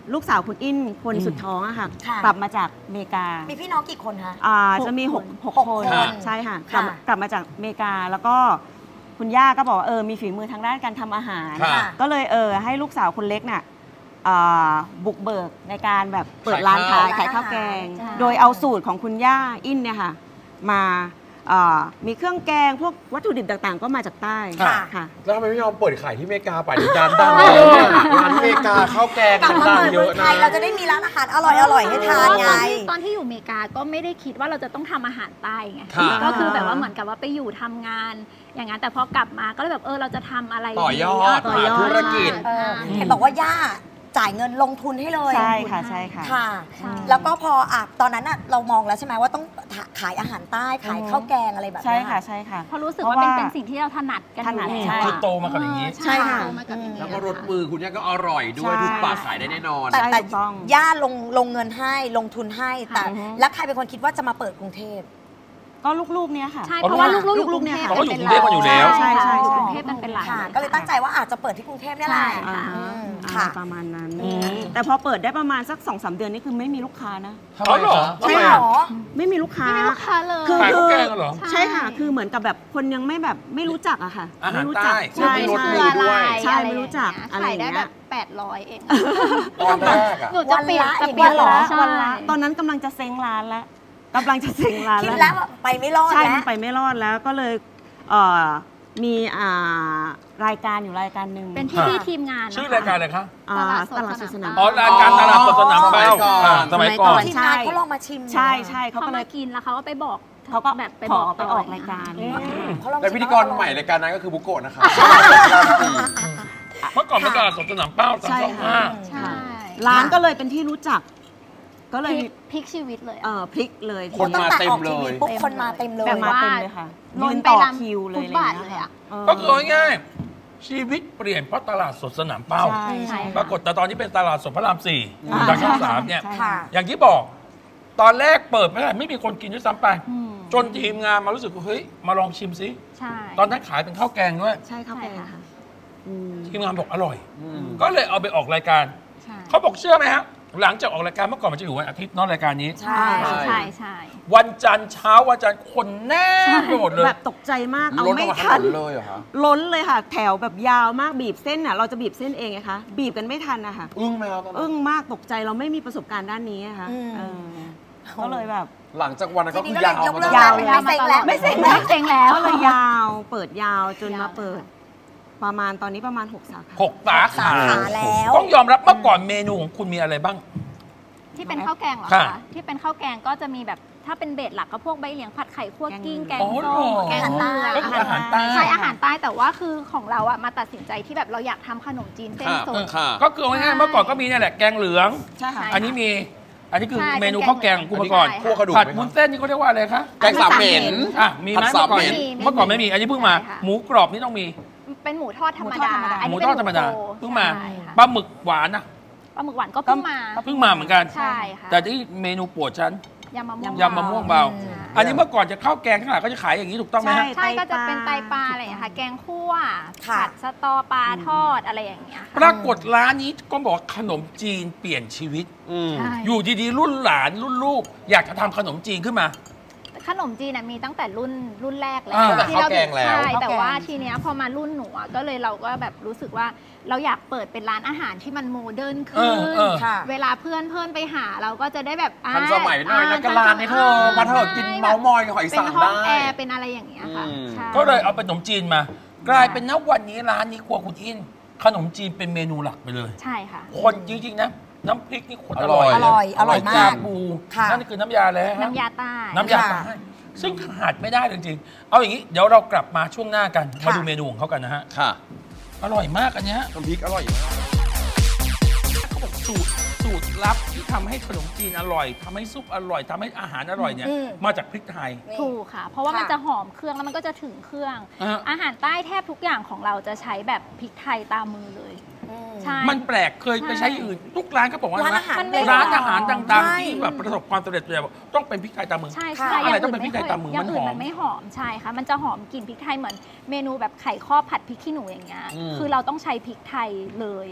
ลูกสาวคุณอินคนสุดท้องอะค่ะค่ะกลับมาจากอเมริกามีพี่น้องกี่คนคะจะมีหกหกคนคนใช่ค่ะค่ะกลับมาจากอเมริกาแล้วก็คุณย่าก็บอกว่ามีฝีมือทางด้านการทำอาหารค่ะก็เลยให้ลูกสาวคนเล็กน่ะบุกเบิกในการแบบเปิดร้านขายข้าวแกงใช่โดยเอาสูตรของคุณย่าอินเนี่ยค่ะมามีเครื่องแกงพวกวัตถุดิบต่างๆ ก็มาจากใต้ค่ะค่ะแล้วทำไมไม่ยอมเปิดขายที่อเมริกาป่ะเดี๋ยวร้านดังเยอะเนี่ยร้านอเมริกาข้าวแกงกลับมาดังเปิดเยเมืออะงไทนะยเราจะได้มีร้านอาหารอร่อยๆให้ทานไงตอนที่อยู่อเมริกาก็ไม่ได้คิดว่าเราจะต้องทำอาหารใต้ไงค่ะก็คือแบบว่าเหมือนกับว่าไปอยู่ทำงาน อย่างนั้นแต่พอกลับมาก็เลยแบบเราจะทำอะไรต่อยอดต่อยอหาธุดรกิจเห็นบอกว่าย่าจ่ายเงินลงทุนให้เลยใช่ค่ะใช่ค่ะค่ะ แล้วก็พอตอนนั้นเรามองแล้วใช่ไหมว่าต้องขายอาหารใต้ขายข้าวแกงอะไรแบบใช่นี้ค่ะใช่ค่ะเพราะรู้สึกว่าเป็นสิ่งที่เราถนัดกันถนัดอยู่ใช่คือโตมากับอย่างนี้ใช่ค่ะโตมากับอย่างนี้แล้วก็รสมือคุณย่าก็อร่อยด้วยใช่ทุกปากขายได้แน่นอนแต่ใช่ถูกต้องย่าลงเงินให้ลงทุนให้แต่ค่ะแล้วใครเป็นคนคิดว่าจะมาเปิดกรุงเทพก็ลูกๆเนี่ยค่ะใช่เพราะว่าลูกๆอยู่กรุงเทพเขาก็อยู่กรุงเทพกันอยู่แล้วใช่ใช่อยู่ใช่กรุงเทพกันเป็นหลักค่ะ ก็เลยตั้งใจว่าอาจจะเปิดที่กรุงเทพเนี่ยแหละใช่ค่ะค่ะประมาณนั้นอืมแต่พอเปิดได้ประมาณสัก 2-3 เดือนนี่คือไม่มีลูกค้านะทำไมเหรอใช่ทำไมค่ะอ่ะไม่มีลูกค้าไม่มีลูกค้าเลยคือขายข้าวแกงเหรอใช่ค่ะ คือเหมือนกับแบบคนยังไม่แบบไม่รู้จักอะค่ะอาหารไม่รู้ใต้จักไม่ใช่รู้ใช่มือด้วยใช่ไม่รู้จักอะไรขายอย่างได้เงี้ยแบบ800เองตอนแรกอ่ะหนูจะเปลี่ยนวันละจะเปลี่ยนอย่างเงี้ยเหรอใช่วันละตอนนั้นกำลังจะเซ้งร้านแล้วกำลังจะเซ้งร้านคิดแล้วว่าไปไม่รอดใช่แล้มัวนไปไม่รอดแล้วก็เลยมีรายการอยู่รายการหนึ่งเป็นพี่ทีมงานนะคะชื่อรายการอะไรคะตลาดสดสนามอ๋อรายการตลาดสดสนามเป้าสมัยก่อนทีมงานเขาลองมาชิมใช่ใช่เขาเขาก็เลมาย กินแล้วเขาก็ไปบอกเขาก็แบบไปขบออกไปออกรายการเขาลองชิมและพิธีกรใหม่รายการนั้นก็คือบุโกะนะคะเมื่อก่อนเป็นตลาดสดสนามเป้าสามใช่ช่องค่ะห้าใช่ร้านก็เลยเป็นที่รู้จัก ก็เลยพลิกชีวิตเลยอะพลิกเลยคนมาเต็มเลยปุ๊บคนมาเต็มเลยแบบมาว่าเต็มเลยค่ะลยืนนไปต่อตามคิวเลยฟุตบาทเลยอะก็คือง่ายๆชีวิตเปลี่ยนเพราะตลาดสดสนามเป้าใช่ใช่ปรากฏแต่ตอนนี้เป็นตลาดสดพระราม4 อ่าทางช่อง3เนี่ยใช่ค่ะอย่างที่บอก ตอนแรกเปิดไม่มีคนกินด้วยซ้ำไป จนทีมงานมารู้สึกว่าเฮ้ยมาลองชิมซิใช่ตอนนั้นขายเป็นข้าวแกงด้วยใช่ข้าวแกงค่ะอืมทีมงานบอกอร่อย ก็เลยเอาไปออกรายการใช่เขาบอกเชื่อไหมฮะ หลังจากออกรายการเมื่อก่อนมันจะอยู่วันอาทิตย์เนอกรายการนี้ใช่ใช่ใช่วันจันทร์เช้าวันจันทร์คนแน่นไปหมดเลยแบบตกใจมากเอาล้นอไม่อกมาถทันนนเลยเหรอคะล้นเลยค่ะ แถวแบบยาวมากบีบเส้นอ่ะเราจะบีบเส้นเองไงคะบีบกันไม่ทันนะคะอึ้งไหมครับตอนนั้นอึ้งมากตกใจเราไม่มีประสบการณ์ด้านนี้นะคะอืมเออก็เลยแบบหลังจากวันนั้นทีก็คืนี้อก็เลยยาวยกมาเลิกตลอดไม่เซ็งแล้วไม่เซ็งแล้วเซ็งแล้วก็เลยยาวเปิดยาวจนมาเปิด ประมาณตอนนี้ประมาณ6 สาขา 6 สาขาสาขาแล้วต้องยอมรับเมื่อก่อนเมนูของคุณมีอะไรบ้างที่เป็นข้าวแกงเหรอค่ะคะที่เป็นข้าวแกงก็จะมีแบบถ้าเป็นเบสหลักก็พวกใบเหลียงผัดไข่คั่วกิ้งแกงอ๋อส้มเหรอแกงเลือก็คืออาหารใต้ใช่อาหารใต้แต่ว่าคือของเราอะมาตัดสินใจที่แบบเราอยากทำขนมจีนเส้นสดค่ะก็คือเอาง่ายๆเมื่อก่อนก็มีเนี่ยแหละแกงเหลืองใช่ค่ะอันนี้มี อันนี้คือใช่เมนูเป็นแกงข้าวแกงของกูมาก่อนใช่คั่วกระดูกผัดไหมวุ้นครับเส้นนี่เขาเรียกว่าอะไรคะแกงสามเหม็นอ่ะมีไหมผัดสามเมื่อก่อนเหม็นเมื่อก่อนไม่มี อันนี้เพิ่งมาใช่ค่ะหมูกรอบนี่ต้องมีเป็นหมูทอดธรรมดาหมูทอดธรรมดาโคเพิ่งมาใช่ค่ะปลาหมึกหวานนะปลาหมึกหวานก็เพิ่งมาเพิ่งมาเหมือนกันใช่ค่ะแต่ที่เมนูโปรดฉันยำมะม่วงยำมะม่วงเบา อันนี้เมื่อก่อนจะข้าวแกงข้างหลังก็จะขายอย่างนี้ถูกต้องไหมฮะใช่ก็จะเป็นไตปลาอะไรอย่างเงี้ยค่ะแกงคั่วค่ะผัดสตอปลาทอดอะไรอย่างเงี้ยปค่ะรากฏร้านนี้ก็บอกว่าขนมจีนเปลี่ยนชีวิตใช่อยู่ดีๆ รุ่นหลานรุ่นลูก อยากจะทำขนมจีนขึ้นมาขนมจีนน่ะมีตั้งแต่รุ่นแรกแล้วอ่าที่เราข้าวแกงแล้วใช่ข้าวแกงแต่ว่าทีเนี้ยพอมารุ่นหนูอะก็เลยเราก็แบบรู้สึกว่าเราอยากเปิดเป็นร้านอาหารที่มันโมเดิร์นขึ้นค่ะเวลาเพื่อนไปหาเราก็จะได้แบบทันสมัยหน่อยนะกะลานนี่เธอมาเถอะกินเมาส์มอยกับหอยเป็สันงห้องได้แอร์เป็นอะไรอย่างเงี้ยค่ะอืมใช่ก็เลยเอาขนมจีนมา กลายเป็นณวันนี้ร้านนี้ครัวคุณอิน ขนมจีนเป็นเมนูหลักไปเลยใช่ค่ะคนจริงๆนะ น้ำพริกนี่คนออร่ร่ออย ยอร่อยมากบูค่ะนั่นคือน้ำยาแล้วน้ำยาใต้น้ำยาค่ะใต้ซึ่งขาดไม่ได้จริงๆเอาอย่างนี้เดี๋ยวเรากลับมาช่วงหน้ากันค่ะมาดูเมนูของเขากันนะฮะค่ะอร่อยมากอันเนี้ยน้ำพริกอร่อยมากเขาบอกสูตรลับที่ทำให้ขนมจีนอร่อยทำให้ซุปอร่อยทำให้อาหารอร่อยเนี่ยอืมมาจากพริกไทยถูกค่ะ เพราะว่าค่ะมันจะหอมเครื่องแล้วมันก็จะถึงเครื่องอ่าอาหารใต้แทบทุกอย่างของเราจะใช้แบบพริกไทยตามมือเลย ใช่มันแปลกเคยไปใช้อื่น ทุกร้านก็บอกว่าร้านอาหารร้านอาหารต่างใช่ๆ ที่แบบประสบความสำเร็จเลยบอกต้องเป็นพริกไทยตามมือใช่ค่ะใช่อะไรต้องเป็นพริกไทยตามมืออย่างอื่นมันหอมมันไม่หอมใช่ค่ะมันจะหอมกลิ่นพริกไทยเหมือนเมนูแบบไข่ข้อผัดพริกขี้หนูอย่างเงี้ยอืมคือเราต้องใช้พริกไทยเลยอ่ะ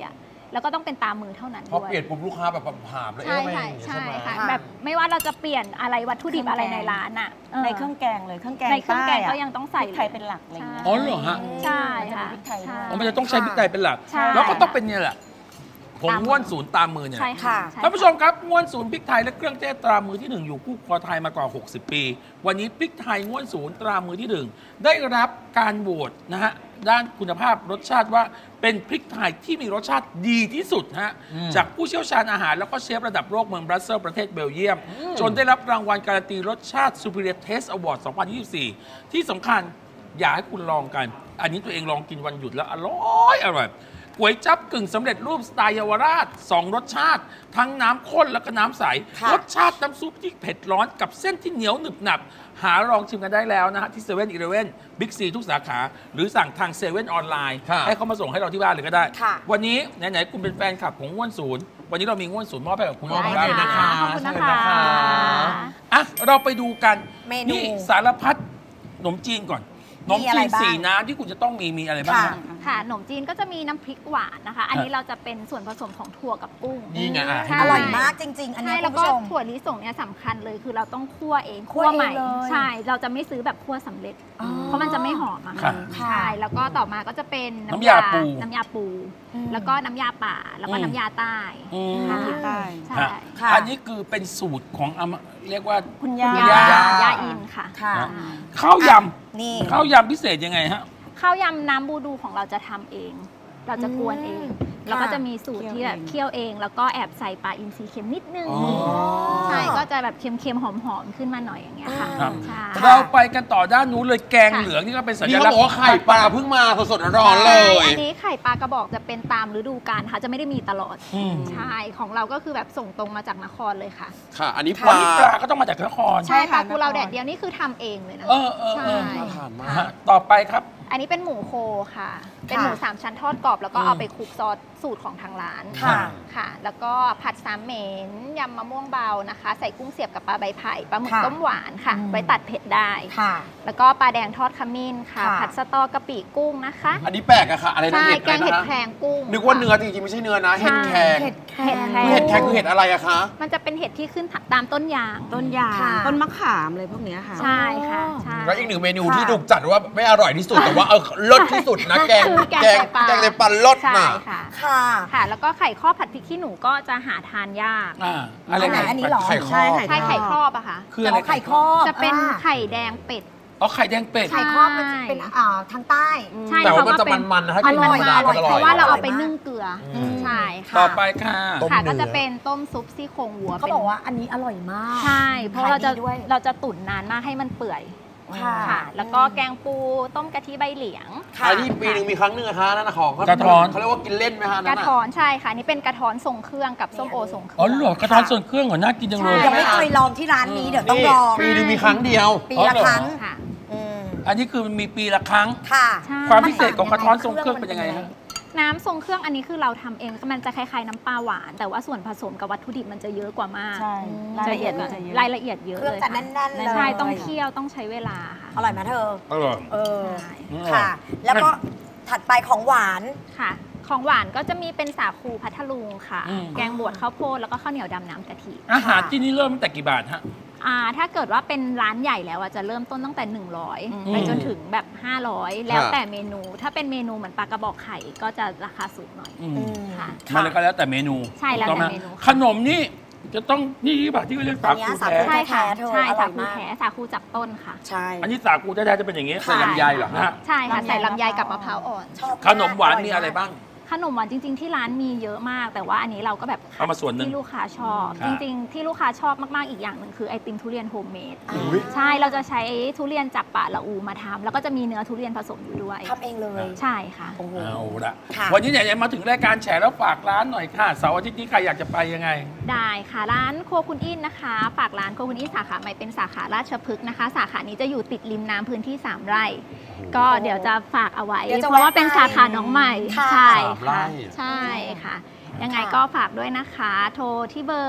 แล้วก็ต้องเป็นตามมือเท่านั้นพอด้วยเปลี่ยนปุ๊บลูกค้าแบบผามเลยใช่ค่ะใช่ค่ะแบบไม่ว่าเราจะเปลี่ยนอะไรวัตถุดิบอะไรในร้านอ่ะในเครื่องแกงเลยเครื่องแกงในเครื่องแกงใต้ะก็ยังต้องใส่พริกไทยเป็นหลักอะไรอย่างเงี้ยอ๋อเหรอฮะใช่ค่ะพริกไทยด้วยอ๋อมันจะต้องใช้พริกไทยเป็นหลักใช่แล้วก็ต้องเป็นเนี่ยแหละผงง่วนศูนย์ตามมือเนี่ยใช่ค่ะท่านผู้ชมครับง่วนศูนย์พริกไทยและเครื่องเทศตรามือที่ 1 อยู่คู่ครัวไทยมากว่า 60 ปี วันนี้พริกไทยง่วนศูนย์ตรามือที่ 1 ได้รับการโหวตนะฮะด้านคุณภาพรสชาติว่าเป็นพริกไทยที่มีรสชาติดีที่สุดฮะจากผู้เชี่ยวชาญอาหารแล้วก็เชฟระดับโลกเมืองบรัสเซลส์ประเทศเบลเยียม จนได้รับรางวัลการันตีรสชาติ Superior Taste Award 2024 ที่สำคัญอยากให้คุณลองกัน อันนี้ตัวเองลองกินวันหยุดแล้วอร่อยก๋วยจั๊บกึ่งสำเร็จรูปสไตล์เยาวราช2รสชาติ ทั้งน้ำข้นแล้วก็น้ำใส รสชาติน้ำซุปที่เผ็ดร้อนกับเส้นที่เหนียวหนึบหนับ หาลองชิมกันได้แล้วนะฮะที่7 e เ e ่ e อบิ๊กซีทุกสาขา หรือสั่งทาง7 ออนไลน์ให้เขามาส่งให้เราที่บ้านเลยก็ได้ วันนี้ไหนๆคุณเป็นแฟนคลับของง่วนศูนย์วันนี้เรามีง่วนศูนย์มอบให้กับคุณได้นะคะขอบคุณนะคะอ่ะเราไปดูกันเมนูนี่สารพัดขนมจีนก่อนขนมจีน4 น้ำที่คุณจะต้องมีอะไรบ้างค่ะขนมจีนก็จะมีน้ำพริกหวานนะคะ อันนี้เราจะเป็นส่วนผสมของถั่วกับกุ้งนี่ไงใช่อร่อยมากจริง ๆ อันนี้ใช่คุแล้ณวก็ผู้ชมถั่วลิสงเนี่ยสำคัญเลยคือเราต้องคั่วเองคั่วเองใหม่เลยใช่เราจะไม่ซื้อแบบคั่วสำเร็จ เพราะมันจะไม่หอมอะค่ะใช่แล้วก็ต่อมาก็จะเป็นน้ำยาปูน้ำยาปู แล้วก็น้ำยาป่าแล้วก็น้ำยาใต้ค่ะใต้ใช่ค่ะอันนี้คือเป็นสูตรของเรียกว่าคุณย่าย่าอินค่ะค่ะข้าวยนี่ำข้าวยำพิเศษยังไงฮะข้าวยำน้ำบูดูของเราจะทำเอง เราจะกวนเอง แล้วก็จะมีสูตรที่แบบเคี่ยวเอง แล้วก็แอบใส่ปลาอินทรีเค็มนิดนึง ใช่ ก็จะแบบเค็มๆ หอมๆ ขึ้นมาหน่อยอย่างเงี้ยค่ะครับใช่เราไปกันต่อด้านนู้นเลยแกงเหลืองนี่ก็เป็นสัญนี่ลัเขากษณ์บอกว่าไข่ปลาเพิ่งมาสดๆร้อนๆเลใช่ยอันนี้ไข่ปลากระบอกจะเป็นตามฤดูกาลค่ะ จะไม่ได้มีตลอด ใช่ ของเราก็คือแบบส่งตรงมาจากนครเลยค่ะค่ะ อันนี้ปวันลานี้ปลาก็ต้องมาจากนครใช่ปลากุเลาแดดเดียวนี่คือทำเองเลยนะ ใช่ทานมากฮะต่อไปครับอันนี้เป็นหมูโคค่ะ เป็นหมู3 ชั้นทอดกรอบ แล้วก็เอาไปคลุกซอสสูตรของทางร้านค่ะค่ะ แล้วก็ผัดสามเหม็นยำมะม่วงเบานะคะ ใส่กุ้งเสียบกับปลาใบไผ่ปลาหมึกค่ะต้มหวานค่ะ ไว้ตัดเผ็ดได้ค่ะแล้วก็ปลาแดงทอดขมิ้นค่ะค่ะผัดสตอกะปิกุ้งนะคะอันนี้แปลกอะค่ะ อะไรนะใช่เห็ดแกอะไรงเห็ดนะแครงกุ้งนึกว่าเนื้อจริงๆไม่ใช่เนื้อนะ เห็ดแครงเห็ดแครงเห็ดแครงคือเห็ดอะไรอะคะมันจะเป็นเห็ดที่ขึ้นตามต้นยางต้นยางค่ะต้นมะขามเลยพวกเนี้ยค่ะใช่ค่ะใช่แล้วอีกหนึ่งเมนูที่ถูกจัดว่าไม่อร่อยที่สุดแต่ว่าเลิศที่สุดนะแกงคือแกงแกงไตปลาแกงไตปลาเลิศใช่น่ะค่ะค่ะค่ะ แล้วก็ไข่ข้อผัดพริกขี้หนูก็จะหาทานยากอะไรอันไหนอันนี้เหรอไข่ข้อใช่ใช่ไข่ครอบอะค่ะคืออะไรไข่ครอบจะเป็นอ่าไข่แดงเป็ดอ๋อไข่แดงเป็ดไข่ครอบมันจะเป็นทางใต้ใช่แต่ว่ามันเขาจะก็เป็นมันๆนะถ้าอกินร่ธรอยรมดาก็อร่เพอยราะว่าเราเอาไปนึ่งเกลืออใช่ค่ะต่อไปค่ะต้มค่ะเนื้อก็จะเป็นต้มซุปซี่โครงวัวเขาบอกว่าอันนี้อร่อยมากใช่ เพราะเราจะขายดีด้วยเราจะตุ๋นนานมากให้มันเปื่อยค่ะค่ะ แล้วก็แกงปูต้มกะทิใบเหลียงอันนี้ปีหนึ่งมีครั้งหนึ่งนะคะนั่นนะของกระท้อนเขาเรียกว่ากินเล่นไหมคะกนั่ระนน่ะท้อนใช่ค่ะนี่เป็นกระท้อนทรงเครื่องกับส้มโอทรงเครื่อ๋อเหรอกระท้อนส่วนเครื่องเหรอน่ากินจังเลยยังไม่เคยลองที่ร้านนี้เดี๋ยวต้องลองปีหนึ่งมีครั้งเดียวปีละครั้งค่ะอันนี้คือมันมีปีละครั้งค่ะใช่ความพิเศษของกระท้อนทรงเครื่องเป็นยังไงฮะน้ำทรงเครื่องอันนี้คือเราทำเองมันจะคล้ายๆน้ำปลาหวาน แต่ว่าส่วนผสมกับวัตถุดิบมันจะเยอะกว่ามากใช่รายละเอียดมันจะเยอะรายละเอียดเยอะเครื่องเลยจะค่ะแน่นๆเลยใช่ต้องเคี่ยวต้องใช้เวลาค่ะอร่อยไหมเธออร่อยเออใช่ค่ะ แล้วก็ถัดไปของหวานค่ะ ของหวานก็จะมีเป็นสาคูพัทลุงค่ะ แกงบวชข้าวโพดแล้วก็ข้าวเหนียวดำน้ำกะทิอาหารที่นี่เริ่มตั้งแต่กี่บาทฮะถ้าเกิดว่าเป็นร้านใหญ่แล้วจะเริ่มต้นตั้งแต่ 100 ไปจนถึงแบบ 500 แล้วแต่เมนู ถ้าเป็นเมนูเหมือนปลากระบอกไข่ก็จะราคาสูงหน่อยค่ะมันเลยก็แล้วแต่เมนูใช่แล้วแต่ถูกต้องไหเมนูขนมนี่จะต้องนี่ป่ะที่เขาเรียกสาคูสาแท้คูใช่ค่ะเธอใช่อร่สาอยคูมากแท้สาคูจากต้นค่ะใช่อันนี้สาคูแท้ๆจะเป็นอย่างนี้ใช่ลำไยเหรอฮะใช่ค่ะใส่ลำไยกับมะพร้าวอ่อนชอบกขนมหวานมีอะไรบ้างขนมหวานจริงๆที่ร้านมีเยอะมาก แต่ว่าอันนี้เราก็แบบเอามาส่วนหนึ่งที่ลูกค้าชอบครัจบริงๆ ที่ลูกค้าชอบมากๆอีกอย่างหนึ่งคือไอติมทุเรียนโฮมเมดอุ๊ยใช่เราจะใช้ทุเรียนจากป่าละอูมาทำแล้วก็จะมีเนื้อทุเรียนผสมอยู่ด้วยทำเองเลยใช่ค่ะเอาละค่ะวันนี้เนี่ยมาถึงรายการแฉแล้วฝากร้านหน่อยค่ะเสาร์อาทิตย์นี้ใครอยากจะไปยังไงได้ค่ะร้านโครัวคุณอินนะคะ ฝากร้านโครัวคุณอินสาขาใหม่เป็นสาขาราชพฤกษ์นะคะ สาขานี้จะอยู่ติดริมน้ำพื้นที่ 3 ไร่ ก็เดี๋ยวจะฝากเอาไว้เดี๋ยวจะเพราะว่าแวะเป็นสาขาน้องใหม่ค่ะใช่ 3 ไร่ค่ะใช่ค่ะ ยังไงก็ฝากด้วยนะคะ โทรที่เบอร์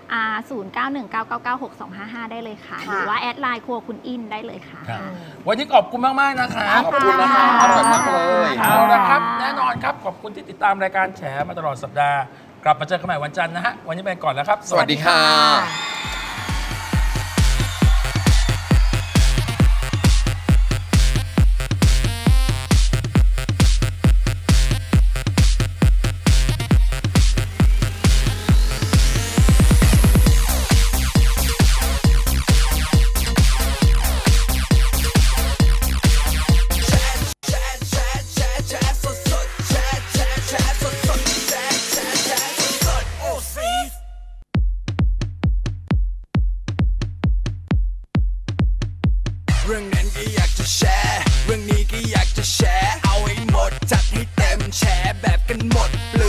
0919996255 ได้เลยค่ะหรือว่าแอดไลน์ครัวคุณอินได้เลยค่ะวันนี้ขอบคุณมากๆนะคะขอบคุณนะคะอร่อยมากเลยเอาละครับแน่นอนครับขอบคุณที่ติดตามรายการแฉมาตลอดสัปดาห์กลับมาเจอกันใหม่วันจันทร์นะฮะวันนี้ไปก่อนแล้วครับสวัสดีค่ะเรื่องนั้นก็อยากจะแชร์เรื่องนี้ก็อยากจะแชร์เอาให้หมดจัดให้เต็มแชร์แบบกันหมดเปลื